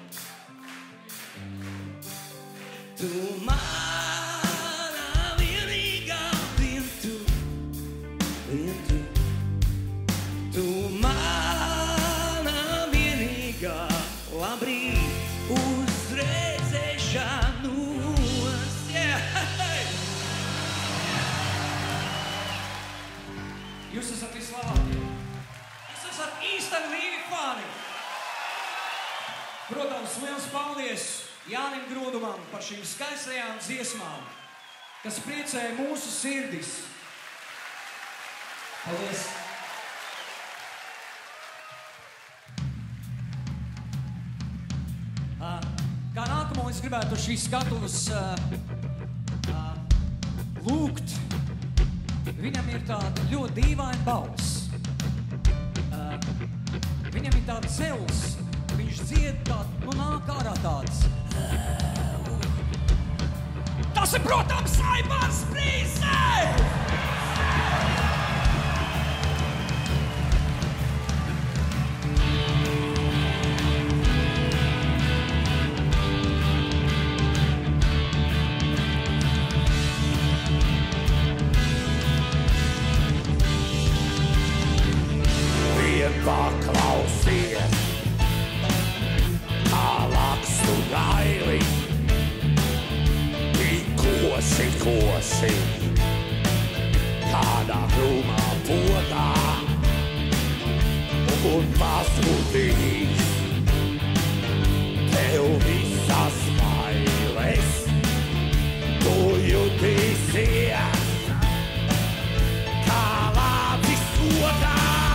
Tu manā vienīgā, vien tu, vien tu. Tu manā vienīgā, labrīt uz redzēšanos. Yeah! Jūs esat vislabākie. Jūs esat īsteni Līvi fani. Protams, liels paldies Jānim Grūdumam par šīm skaistajām dziesmām. kas priecē mūsu sirdis. Paldies! Uh, kā nākamo es gribētu šīs skatuves uh, uh, lūgt. Viņam ir tāda ļoti dīvaina balss. Uh, viņam ir tāds zels. Viņš dzied tādu, nu nāk ārā tāds. Tas ir, protams, Aivars Prīsē! Paklausies, kā lakstu gaili, kosi, kosi, kādā krūmā podā, un paskutīs tev visas bailes, tu jutīsies, kā lācis sodā.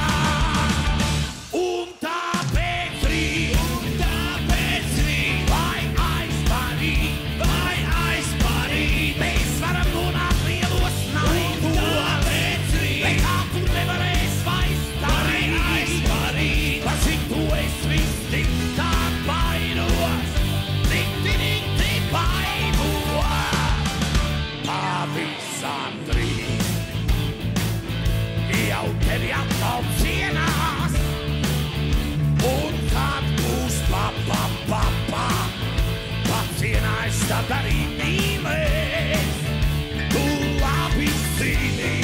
Tevi atkal cienās, un kad būs pa, pa, pa, pa, pacienājs, tad arī mīlēs. Tu labi zini,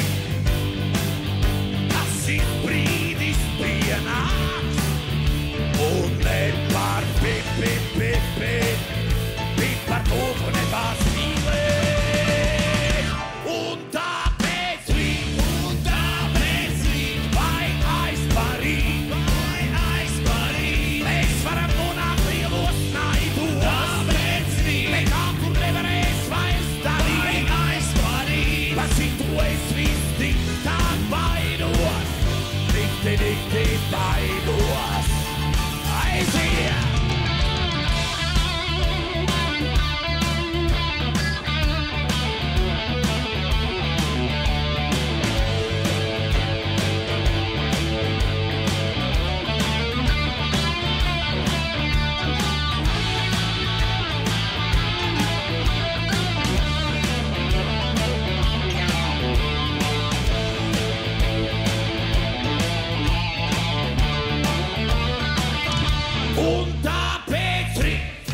tas ir brīdis pienāks, un ne par pi, pi, pi, pi, pi par to, ko nepārs mīlēs. Un tāpēc viņi, un tāpēc viņi, vai aizparīt, vai aizparīt, mēs varam nonākt lielos naidos. Tāpēc viņi, nekā kur nevarēs vairs darīt, vai aizparīt, par šitu es visdiktāk baidos, dikti, dikti baidos. Aiziet! Un tāpēc rīt,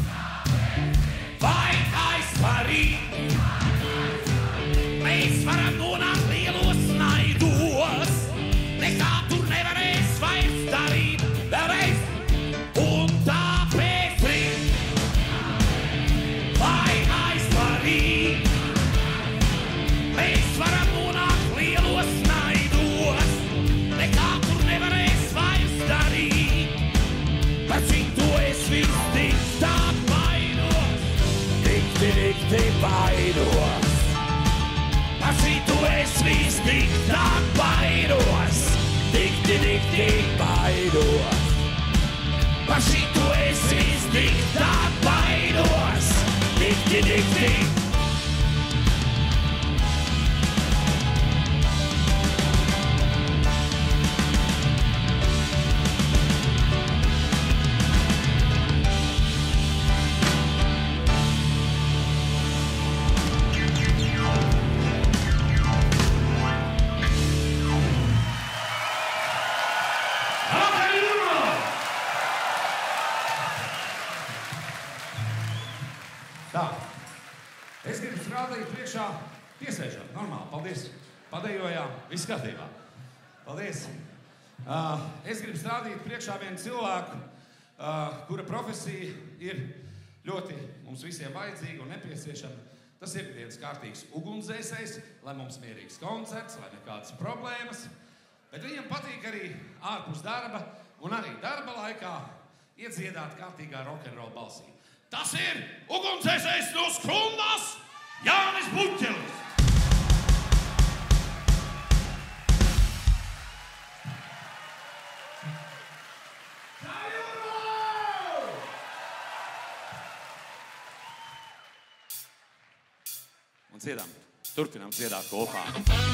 vai aizparīt, mēs varam nonākt lielos naidos, nekā tur nevarēs vairs darīt vēlreiz. Un tāpēc rīt, vai aizparīt, mēs varam nonākt lielos naidos, nekā tur nevarēs vairs darīt. Par šitu es visdiktāk baidos, dikti, dikti baidos. Par šitu es visdiktāk baidos, dikti, dikti baidos. Par šitu es visdiktāk baidos, dikti, dikti. Tā, es gribu strādāt priekšā, piesēžot, normāli, paldies, padējojām, viss kārtībā. Paldies. Uh, es gribu strādāt priekšā vienu cilvēku, uh, kura profesija ir ļoti mums visiem vajadzīga un nepieciešama. Tas ir viens kārtīgs ugunsdzēsējs, lai mums mierīgs koncerts, lai nekādas problēmas. Bet viņam patīk arī ārpus darba un arī darba laikā iedziedāt kārtīgā rokenrola balsī. Tas ir ugunsdzēsējs no Skrundas, Jānis Puķelis! Un dziedām, turpinām dziedāt kopā.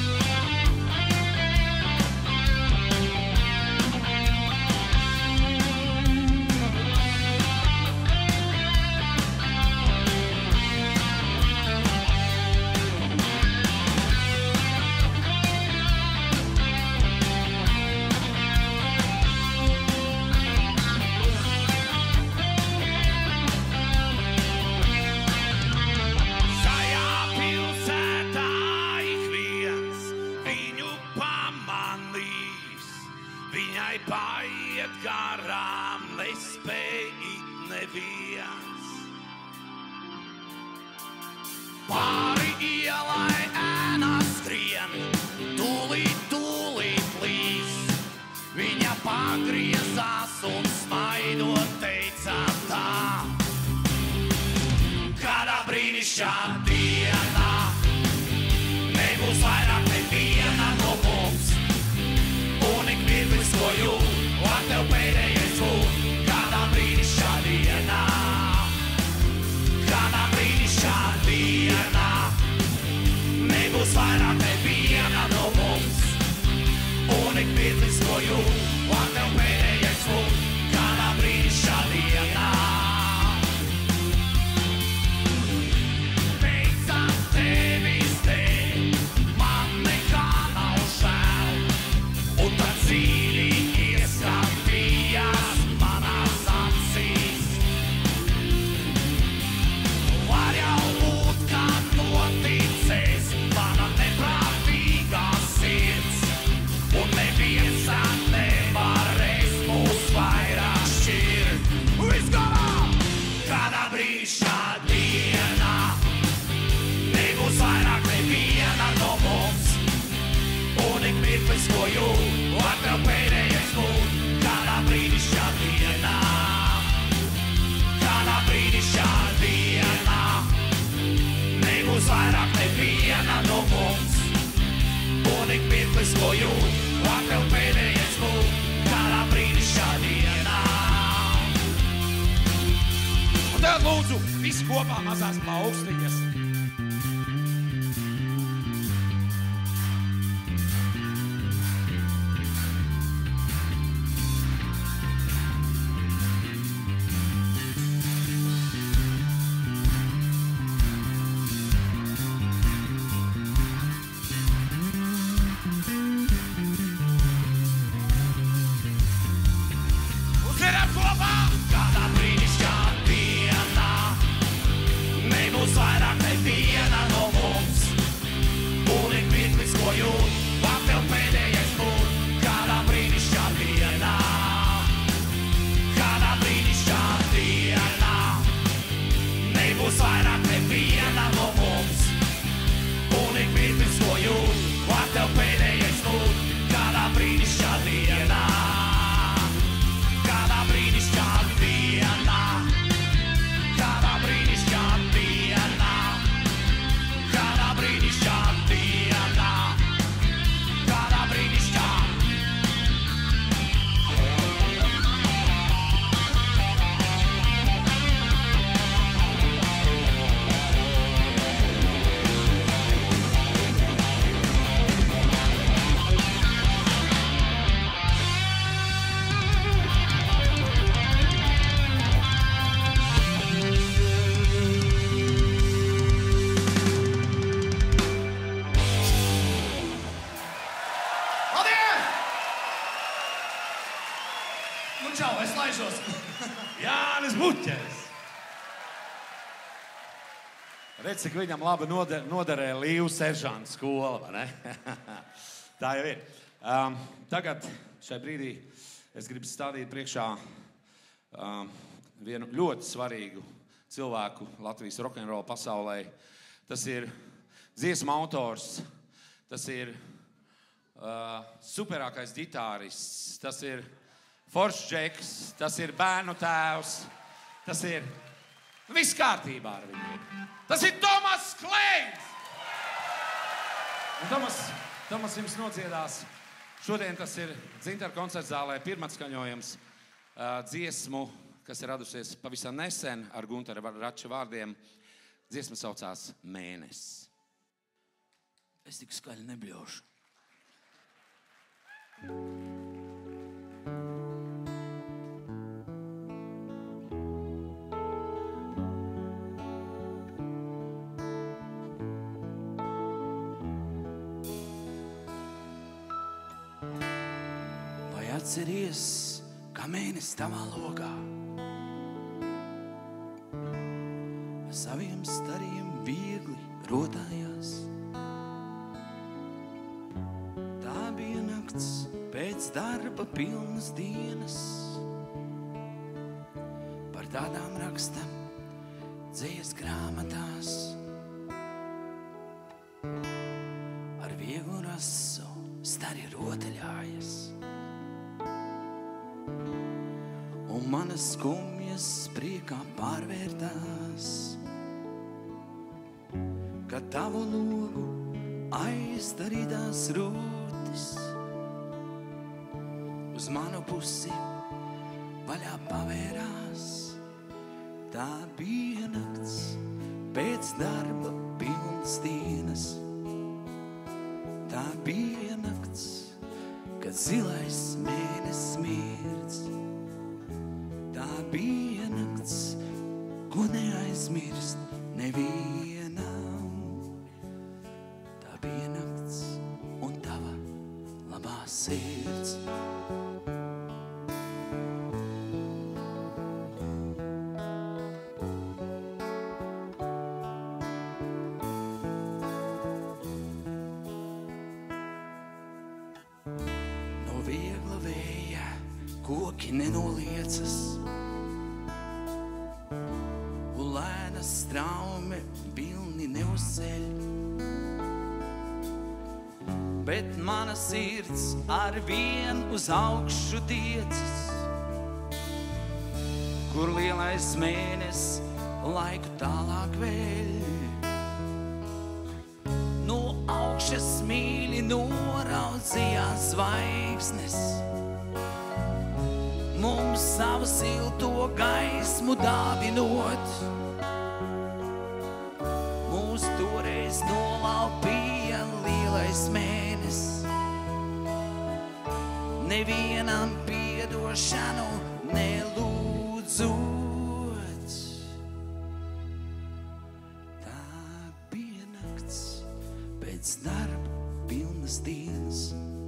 Paiet garām, nespēj it neviens. Pāri ielai ēnas skrien, tūlīt, tūlīt līs. Viņa pagriezās un smaidot teica tā. Kādā brīnišķā dienā nebūs vairāk neviena no mums. Un ik mirklis, ko jūt, ar tev pēdējais būt. Kādā brīnišķā dienā, kādā brīnišķā dienā nebūs vairāk neviena no mums. Un ik mirklis, ko jūt, ar tev pēdējais būt. Kādā brīnišķā dienā. Beidzot tevis dēļ, man nekā nav žēl. Un tad dzīvi ieskatījās manās acīs. Var jau būt, kā noticēs mana neprātīgā sirds. Un neviens tad nevarēs mūs vairāk šķirt. Viss galā! Kādā brīnišķā dienā nebūs vairāk neviena no mums. Un ik mirklis, ko jūt, ar tev pēdējais būt. Kādā brīnišķā dienā, kādā brīnišķā dienā nebūs vairāk neviena no mums. Un ik mirklis, ko jūt, ar tev pēdējais būt. Kādā brīnišķā dienā. Un tad lūdzu, visi kopā mazās plaukstiņas. Kādā brīnišķā dienā nebūs vairāk neviena no mums. Un ik mirklis, ko jūt, ar tev pēdējais būt. Kādā brīnišķā dienā, kādā brīnišķā dienā nebūs vairāk neviena no mums. Un ik mirklis, ko jūt, ar tev pēdējais būt. Kādā brīnišķā dienā. Kādā brīnišķā dienā, kādā brīnišķā dienā, kādā brīnišķā dienā, kādā brīnišķā. Nu, čau, es laižos. Jānis Buķelis. Redz, cik viņam labi noder, noderēja Līvu seržanta skola, vai ne? Tā jau ir. Um, tagad, šai brīdī, es gribu stādīt priekšā um, vienu ļoti svarīgu cilvēku Latvijas rock'n'roll pasaulē. Tas ir dziesmu autors, tas ir uh, superākais ģitārists, tas ir foršs džeks, tas ir bērnu tēvs, tas ir viss kārtībā ar viņu. Tas ir Tomas Klejns! Un Tomas, Tomas jums nodziedās. Šodien tas ir Dzintara koncerta zālē pirmatskaņojums uh, dziesmu, kas ir radusies pavisam nesen ar Guntara Rača vārdiem. Dziesma saucās Mēnesis. Es tik skaļi nebļaušu. Vai atceries, kā mēnesis tavā logā ar saviem stariem viegli rotājās? Tā bija nakts pēc darba pilnas dienas. Par tādām rakstam dzējas grāmatās. Ar vieglu rasu stari rotaļājas. Un manas skumjas priekā pārvērtās, kad tavu logu aizdarītās rūtis uz manu pusi vaļā pavērās. Tā bija nakts pēc darba pilnas dienas. Tā bija nakts, kad zilais mēnesis mirdz. Tā bija nakts, ko neaizmirst nevienam. Tā bija nakts un tava labā sirds. No viegla vēja koki nenoliecas, un lēna straume vilni neuzceļ. Bet mana sirds ar vien uz augšu tiecas, kur lielais mēnesis laiku tālāk vēļ. No augšas mīļi noraudzījās zvaigznes, mums savu silto gaismu dāvinot. Mūs toreiz nolaupīja lielais mēnesis, nevienam piedošanu nelūdzot. Tā bija nakts pēc darba pilnas dienas.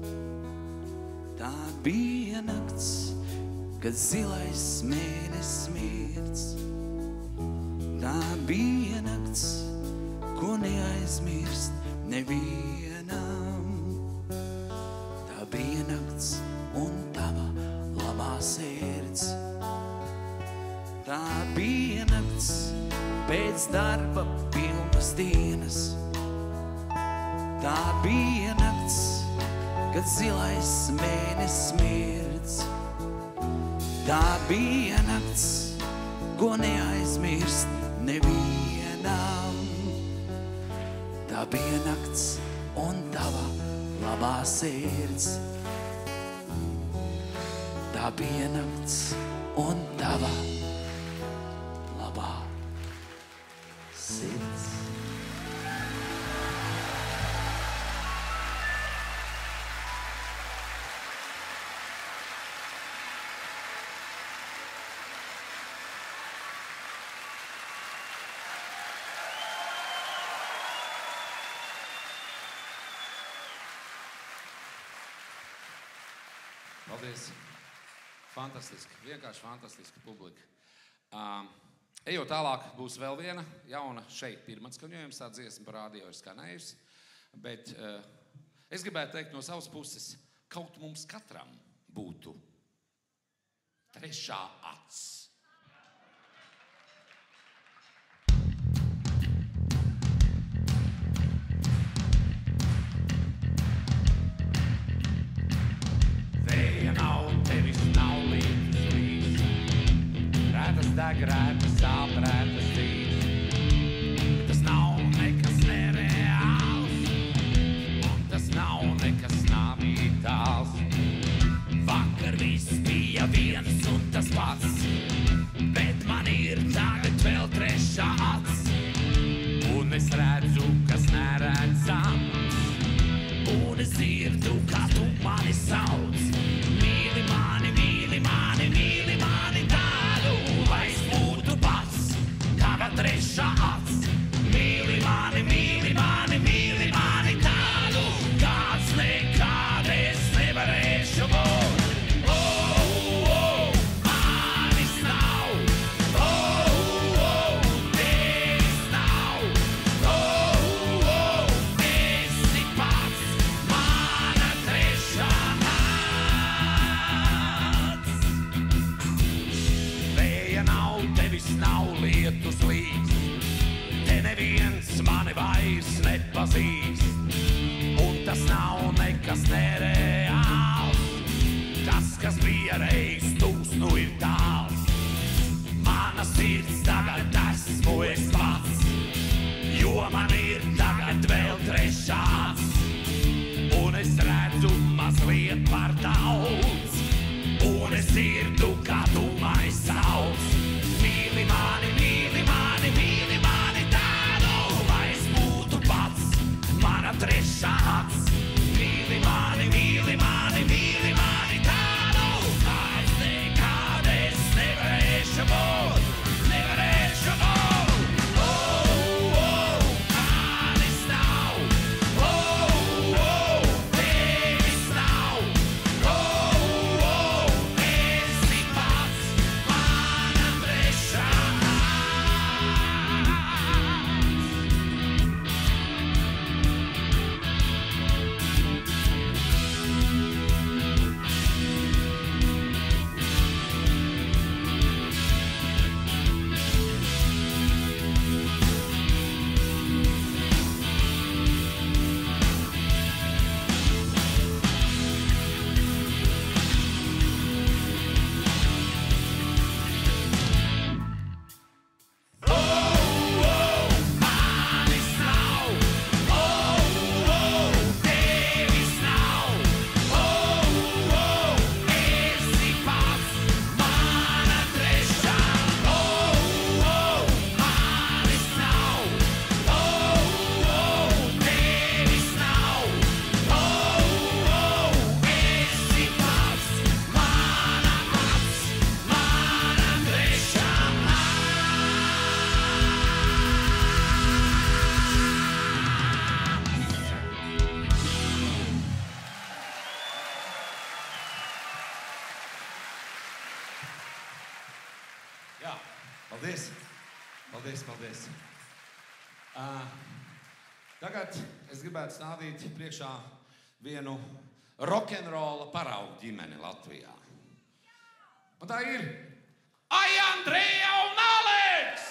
Tā bija nakts, kad zilais mēnesis mirdz. Tā bija nakts, ko neaizmirst nevienam. Tā bija nakts un tava labā sirds. Tā bija nakts pēc darba pilnas dienas. Tā bija nakts, kad zilais mēnesis mirdz. Tā bija nakts, ko neaizmirst nevienam. Tā bija nakts un tava labā sirds. Tā bija nakts un tava labā sirds. Paldies. Fantastiski, vienkārši fantastiski publika. Uh, ejot tālāk, būs vēl viena jauna šeit pirmatskaņojums, tā dziesma par rādio ir skanējusi. Bet uh, es gribētu teikt no savas puses, kaut mums katram būtu trešā acs. Vēja nav, tevis nav līdz līdz. Rētas deg, rētas sāp, rētas dīd. Tas nav nekas nereāls. nepazīst, un tas nav nekas nereāls. Tas, kas bija reiz tūs, nu ir tāls. Mana sirds tagad esmu es pats, jo man ir tagad vēl trešās. Un es redzu mazliet par daudz, un es dzirdu, kā tu mani sauc. Mīli mani, mīli mani, mīli mani tādu, lai es būtu pats, mana trešāts. Mīli mani, mīli mani, mīli mani tādu, kāds nekād es nevarēšu būt, nevarēšu būt. Oh, oh, manis nav, oh, oh, tevis nav, oh, oh, esi pats, mana trešā. Jā, paldies. Paldies, paldies. Uh, tagad es gribētu stādīt priekšā vienu rokenrola paraugu ģimeni Latvijā. Un tā ir Aija, Andreja un Aleks!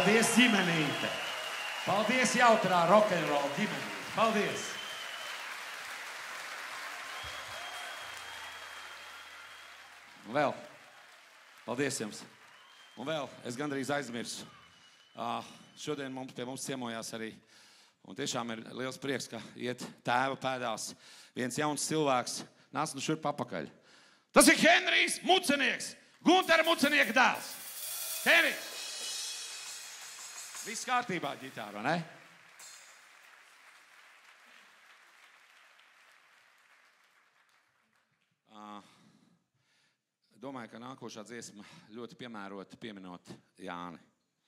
Paldies, ģimenīte! Paldies, jautrā rock'n'roll ģimenīte! Paldies! Un vēl, paldies jums! Un vēl, es gandrīz aizmirsu. Uh, šodien mums pie mums ciemojās arī, un tiešām ir liels prieks, ka iet tēva pēdās viens jauns cilvēks, nāc nu šurp papakaļ. Tas ir Henrijs Mucenieks, Guntera Mucenieka dēls. Henrijs! Viss kārtībā, ģitāra, ne? Uh, domāju, ka nākošā dziesma ļoti piemērota pieminot Jāni.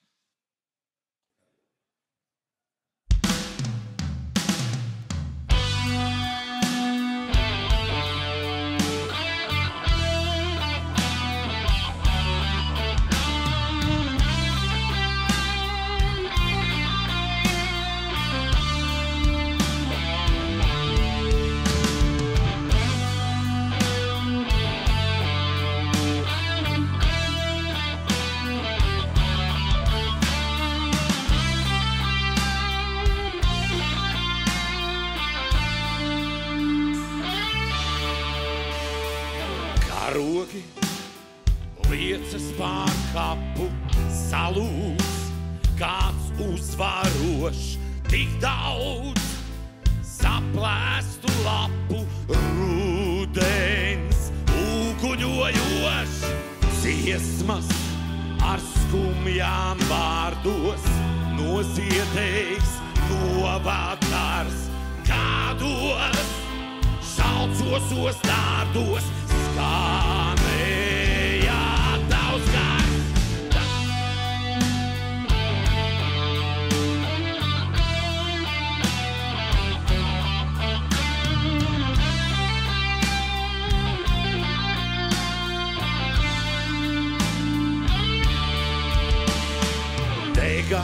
Karogi liecas pār kapu salūks, kāds uzvarošs tik daudz saplēstu lapu rudens, uguņojošs dziesmas ar skumjām vārdos noziedējs novakars, kādos šalcosos tārdos skanēja tavs gars. Dega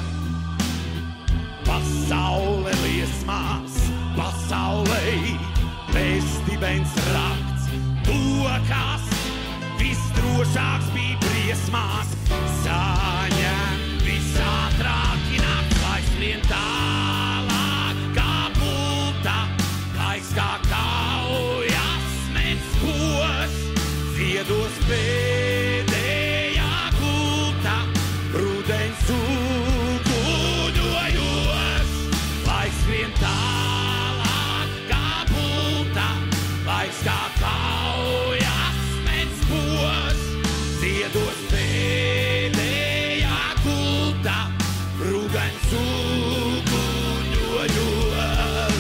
pasaule liesmās, pasaulei vēstibens rakts, to, kas visdrošāks bija briesmās, saņem visātrāk nāks, lai skrien tālāk kā pulta, laiks kā kaujas mens poš, ziedos pēdējā gulta, rudens uguņojošs, laiks skrien tālāk kā pulta, laiks kā kaujas mens poš, ziedos pēdējā gulta, rudens uguņojošs.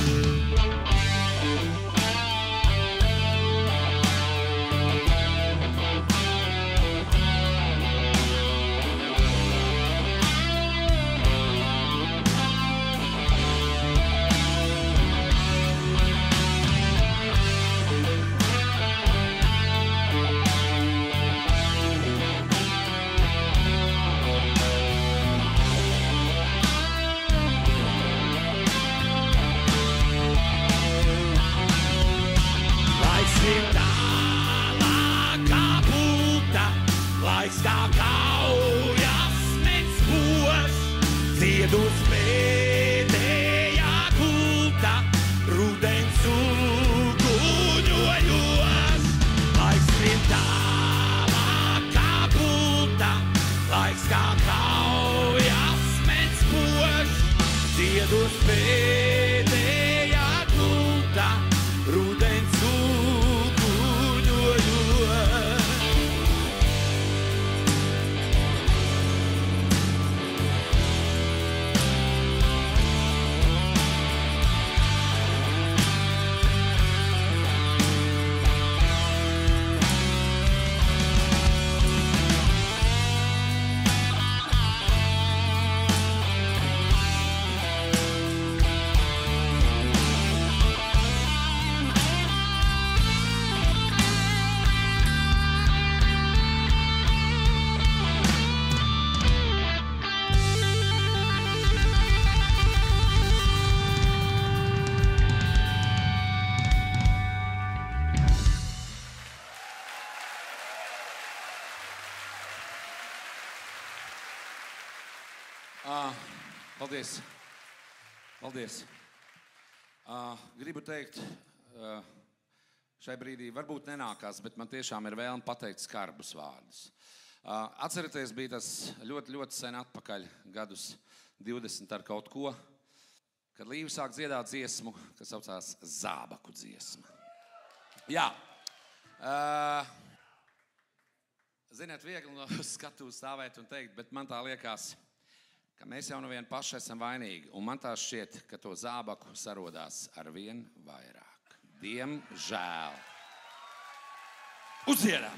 Paldies. Paldies. Uh, gribu teikt, uh, šai brīdī varbūt nenākās, bet man tiešām ir vēlme pateikt skarbus vārdus. Uh, atcerieties, bija tas ļoti, ļoti sen atpakaļ, gadus divdesmit ar kaut ko, kad Līva sāk dziedāt dziesmu, kas saucās Zābaku dziesma. Jā. Uh, ziniet, viegli no skatuves stāvēt un teikt, bet man tā liekas, ka mēs jau no vien paši esam vainīgi. Un man tā šķiet, ka to zābaku sarodās ar vien vairāk. Diemžēl. Uzdziedam!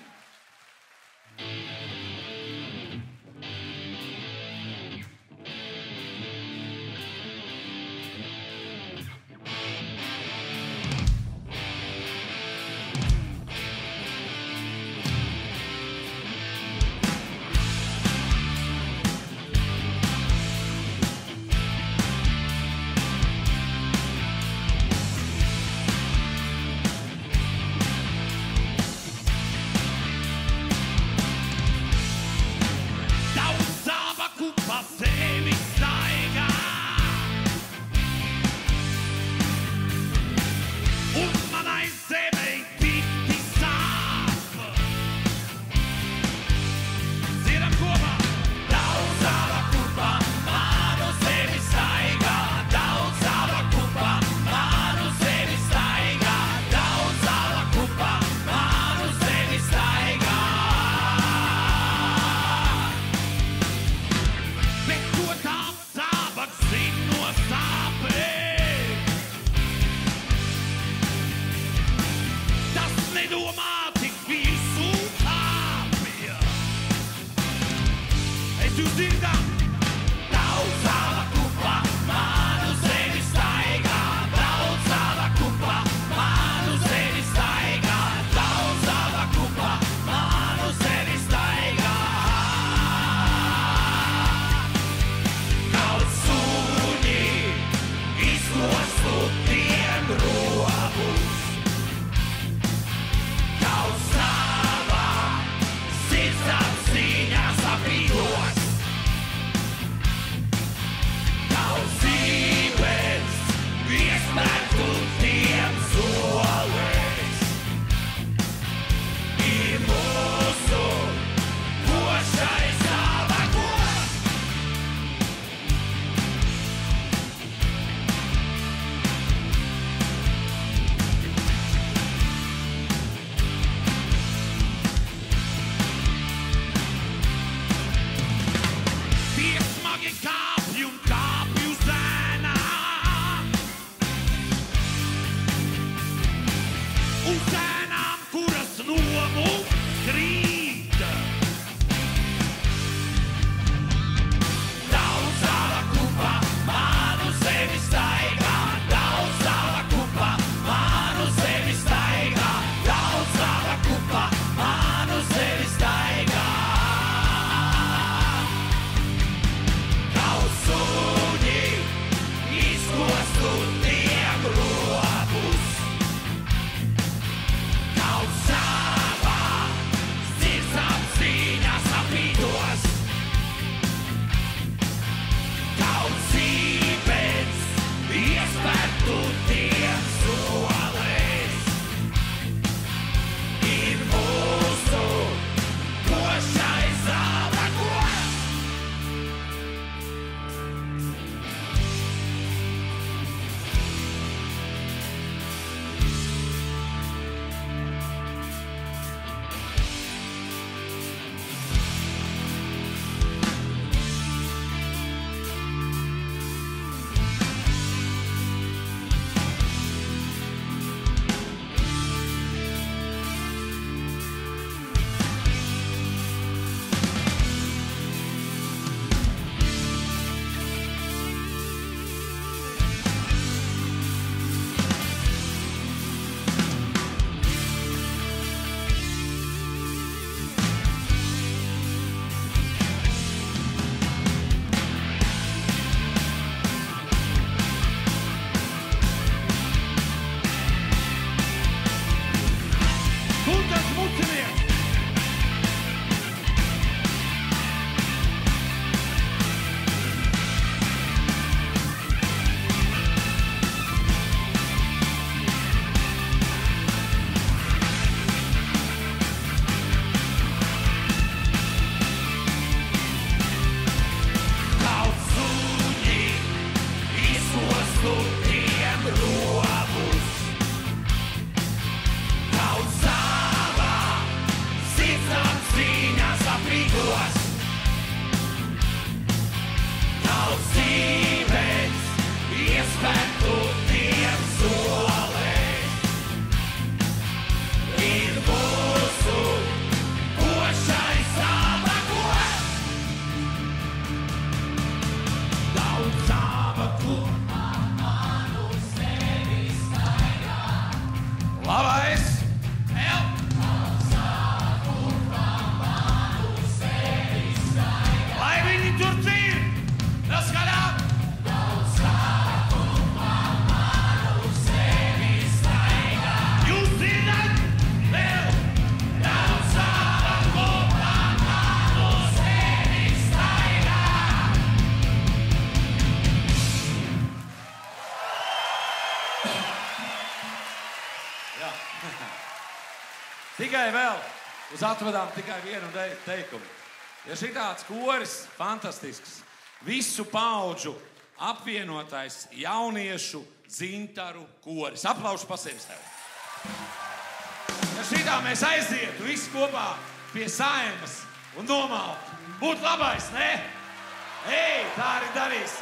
Tikai vēl uz atvadām tikai vienu teikumu. Ja šitāds koris, fantastisks, visu paudžu apvienotais jauniešu dzintaru koris. Aplaušu pa sevi tev. Ja šitā mēs aizietu visi kopā pie Saeimas un nomaltu, būtu labais, ne? Ei, tā arī darīsim.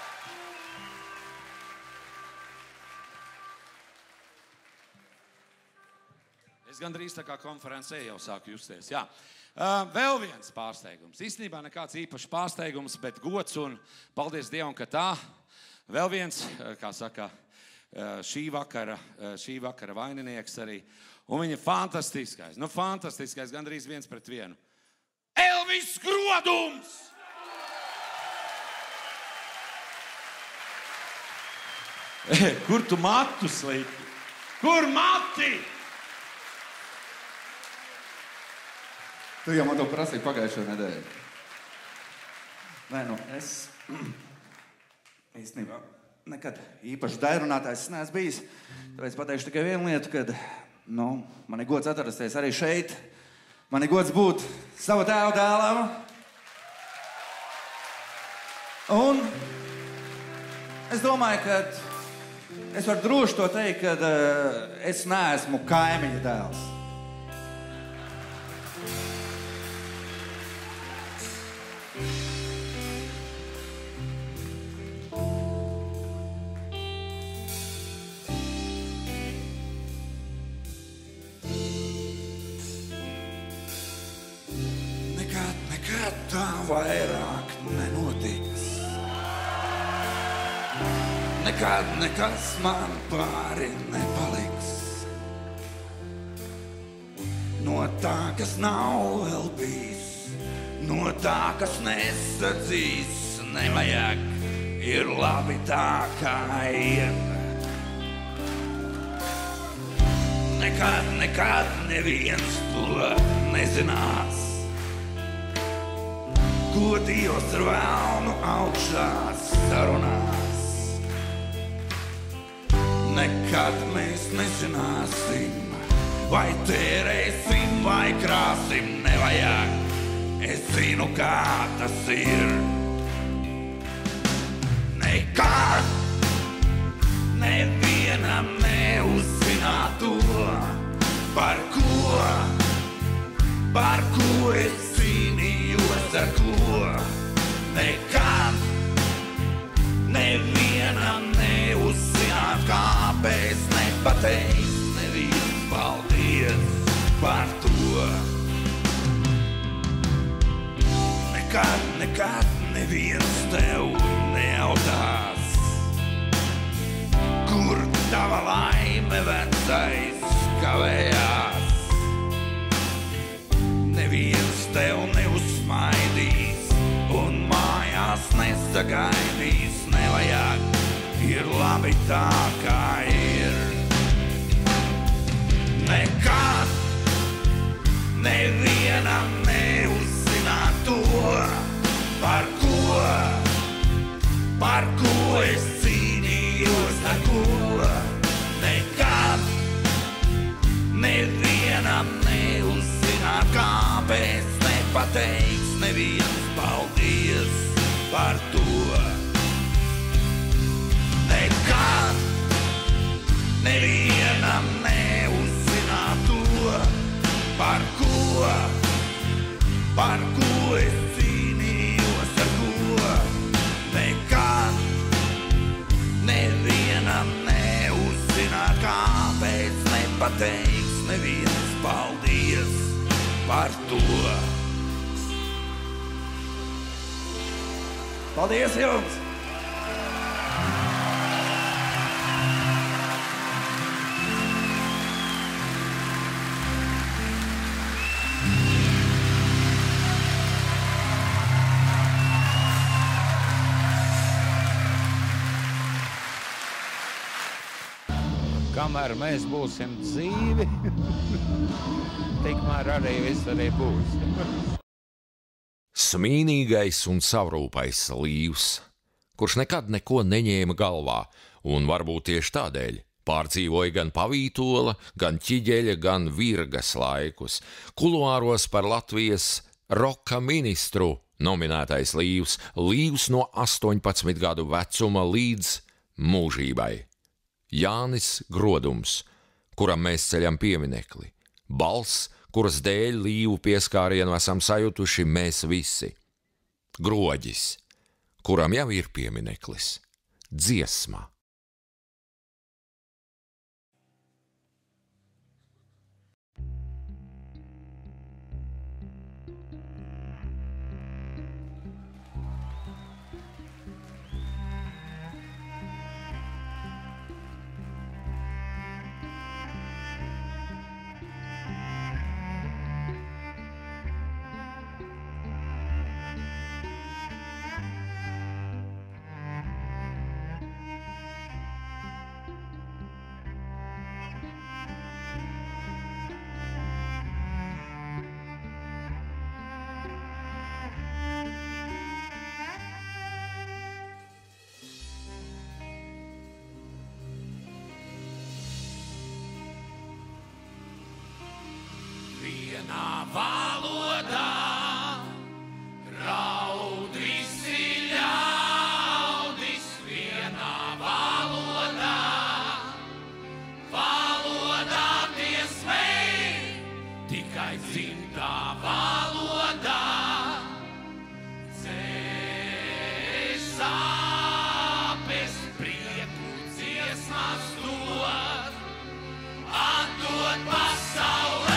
Es gandrīz tā kā konferencē jau sāku justies, jā. Uh, vēl viens pārsteigums. Īstenībā nekāds īpašs pārsteigums, bet gods un paldies Dievam, ka tā. Vēl viens, kā saka, šī vakara, šī vakara vaininieks arī. Un viņa fantastiskais, nu fantastiskais, gandrīz viens pret vienu. Elvis Grodums! Kur tu matu slīpi? Kur mati? Tu jau man to prasīji pagājušo nedēļu. Nē, nu, es īstenībā nekad īpaši dairunātājs neesmu bijis. Tāpēc pateikšu tikai vienu lietu, kad, nu, man ir gods atrasties arī šeit. Man ir gods būt savu tēvu dēlam. Un es domāju, ka es varu droši to teikt, ka uh, es neesmu kaimiņa dēls. Tā vairāk nenotiks. Nekad nekas man pāri nepaliks. No tā, kas nav vēl bijis, no tā, kas nesadzīs, nevajag, ir labi tā, kā ir. Nekad, nekad neviens to nezinās. Ko Dievs ar vēlnu augšā sarunās. Nekad mēs nezināsim, vai tērēsim, vai krāsim, nevajag. Es zinu, kā tas ir. Nekad nevienam neuzzināt to, par ko, par ko es cīnījos, ar ko. Nekad nevienam neuzzināt, kāpēc nepateiks neviens paldies par to. Nekad, nekad neviens tev nejautās, kur tava laime vecais kavējās. Neviens tev neuzsmaidīs un mājās nesagaidīs, nevajag, ir labi tā, kā ir. Nekad nevienam neuzzināt to, par ko, par ko es cīnījos, ar ko. Nekad nevienam neuzzināt, kāpēc nepateiks neviens paldies par to. Nekad nevienam neuzzināt to, par ko, par ko es cīnījos, ar ko. Nekad nevienam neuzzināt, kāpēc nepateiks neviens paldies par to. Paldies jums! Kamēr mēs būsim dzīvi, tikmēr arī viss arī būs. Smīnīgais un savrūpais Līvs, kurš nekad neko neņēma galvā, un varbūt tieši tādēļ Pārdzīvoja gan Pavītola, gan Ķiģeļa, gan Virgas laikus. Kuluāros par Latvijas roka ministru nominētais Līvs, Līvs no astoņpadsmit gadu vecuma līdz mūžībai. Jānis Grodums, kuram mēs ceļam pieminekli. Balss, kuras dēļ Līvu pieskārienu esam sajutuši mēs visi. Groģis, kuram jau ir piemineklis. Dziesma. Vienā valodā raud visi ļaudis, vienā valodā, valodā tie smēj, tikai dzimtā valodā. Ceļ sāpes, prieku dziesmas dod, atdod pasaulē.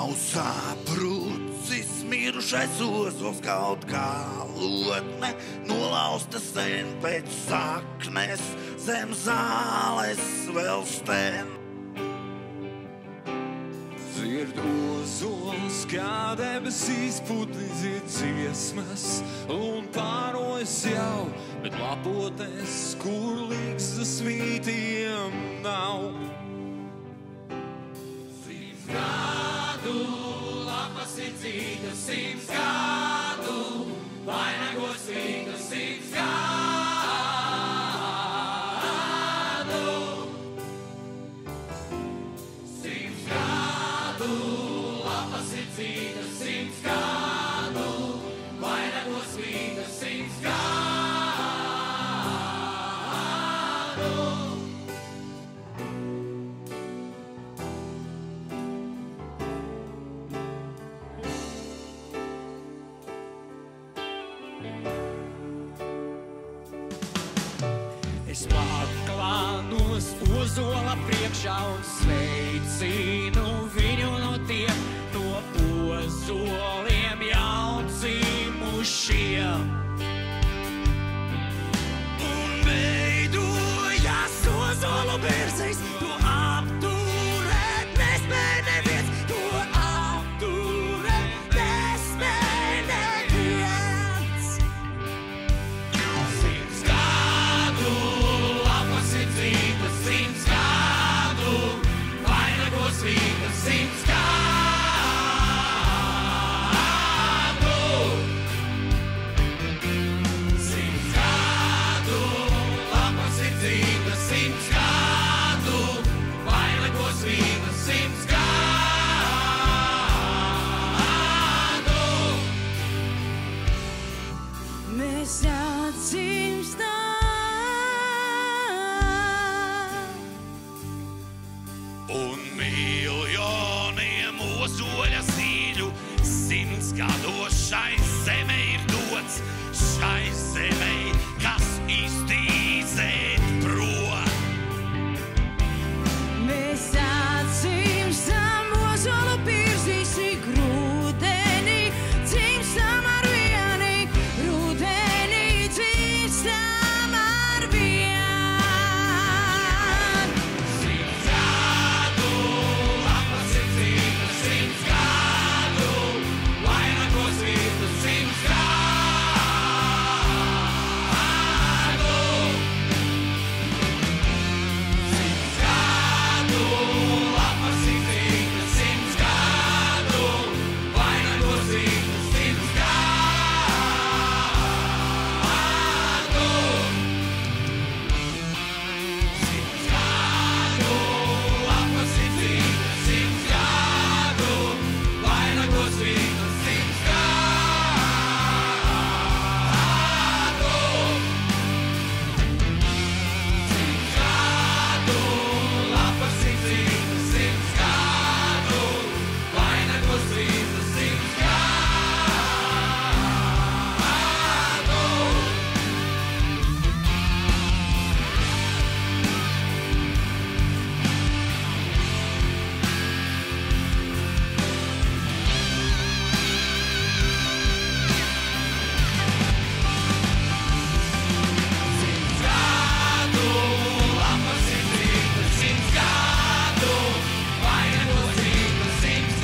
nav saprūcis, mirušais ozols kaut kā lotne, nolausta sen pēc saknes, zem zāles vēl sten. Dzird ozols, kā debesīs putni dzied dziesmas, un pārojas jau, bet lapotēs, kur līgstas svītiem nav. Simts gadu, lapas ir dzītas, simts gadu, vainagos vītas, simts gadu. Simts gadu, lapas ir dzītas, simts gadu, vainagos vītas, simts gadu. Es paklānos ozola priekšā un sveicinu viņu no tiem, no ozoliem jau dzimušiem. Un veidojas ozolu birzis, to apturēt nespēj neviens, to apturēt nespēj neviens. Simts gadu, lapas ir dzītas, simts gadu, vainagos vītas, simts gadu. Simts gadu, lapas ir dzītas, simts gadu, vainagos vītas, simts gadu. Mēs atzīstam, Un miljoniem ozoļa zīļu simts gados šai zeme ir dots, šai zemei, kas īsti izēt prot. mēs atzīstam ozolu birzisi grūdenī, dzimstam ar vieni, rudenī dzimstam ar vien. Simts gadu, lapas ir dzītas, simts gadu, vainagos vītas, simts gadu. Simts gadu, lapas ir dzītas, simts gadu, vainagos vītas, simts gadu. Simts gadu, lapas ir dzītas, simts gadu, vainagos vītas, simts gadu. Simts gadu, lapas ir dzītas, simts gadu, vainagos vītas, simts gadu, lapas ir dzītas, simts gadu, vainagos vītas, simts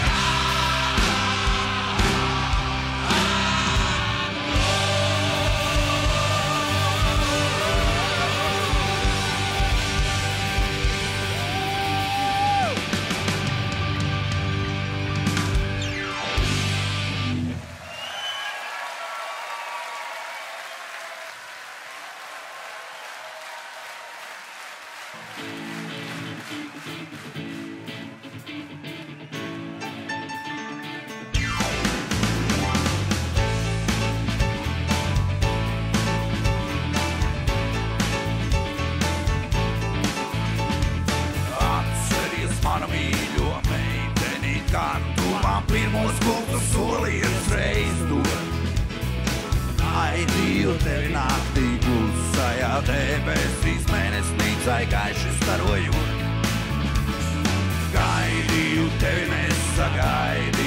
Atceries, mana mīļo meiteni, kad tu man pirmos kultus solījies reiz dod. Gaidīju tevi naktī klusajā debesīs, mēnesnīcai gaiši starojot. Gaidīju tevi nesagaidīju.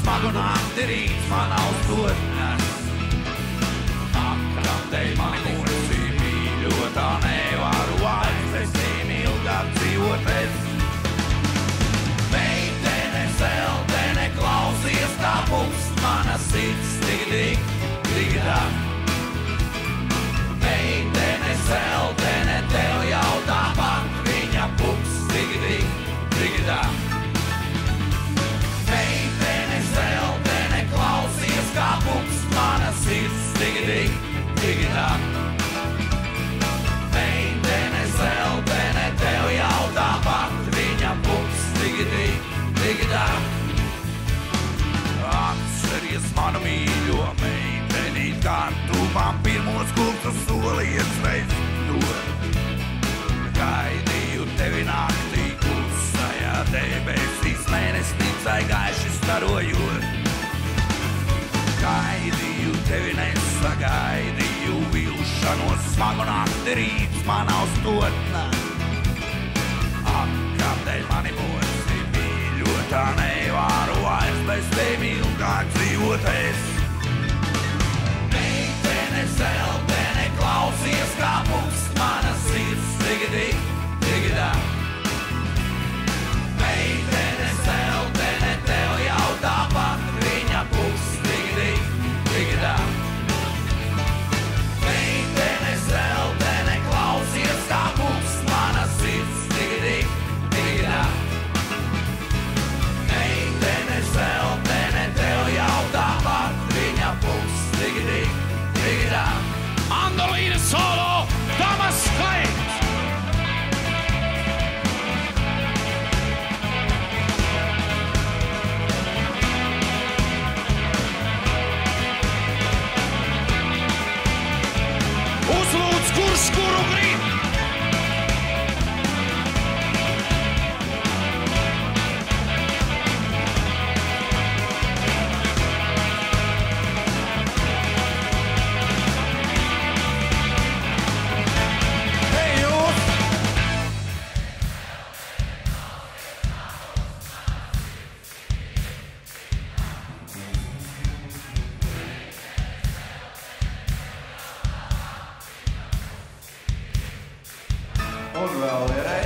smagu nakti rīts man austotnes. Akram dēļ mani mūsi mīļotā nevaru vairs bez tiem ilgāk dzīvot es. Meitene, seldene, klausies kā pulst, mana sirds tik tik, tik tak. Meitene, seldene, tev jau tāpat, viņa puks tik tik, tik tak. Meitene, seldene, klausies kā puks, mana sirds tik tik, tik tak. Meitene, seldene, tev jau tāpat, viņa puks tik tik, tik tak. Atceries manu mīļo meitenīt, kā tu man pirmos kultus solies reiz dod. Gaidīju tevi naktī klusajā debesīs, mēnesnicai gaiši starojot. Gaidīju tevi nesagaidīju, vilšanos smagu nakti rīts man austotnē. Ak, kādēļ mani mosi mīļotā nevaru vairs bez tevi ilgāk dzīvot es. Meitene, seldene, klausies kā pulst, mana sirds tik tik, tik tak. Meitene, seldene, tev jau tāpat, viņa pulst tik tik, tik tak. Meitene, seldene, klausies kā pulst, mana sirds tik tik, tik tak. Meitene, seldene, tev jau tāpat, viņa pulst tik tik, tik tak. Mandolīna solo, Tomas Kleins! Uzlūdz, kurš kuru grib! Un vēl ir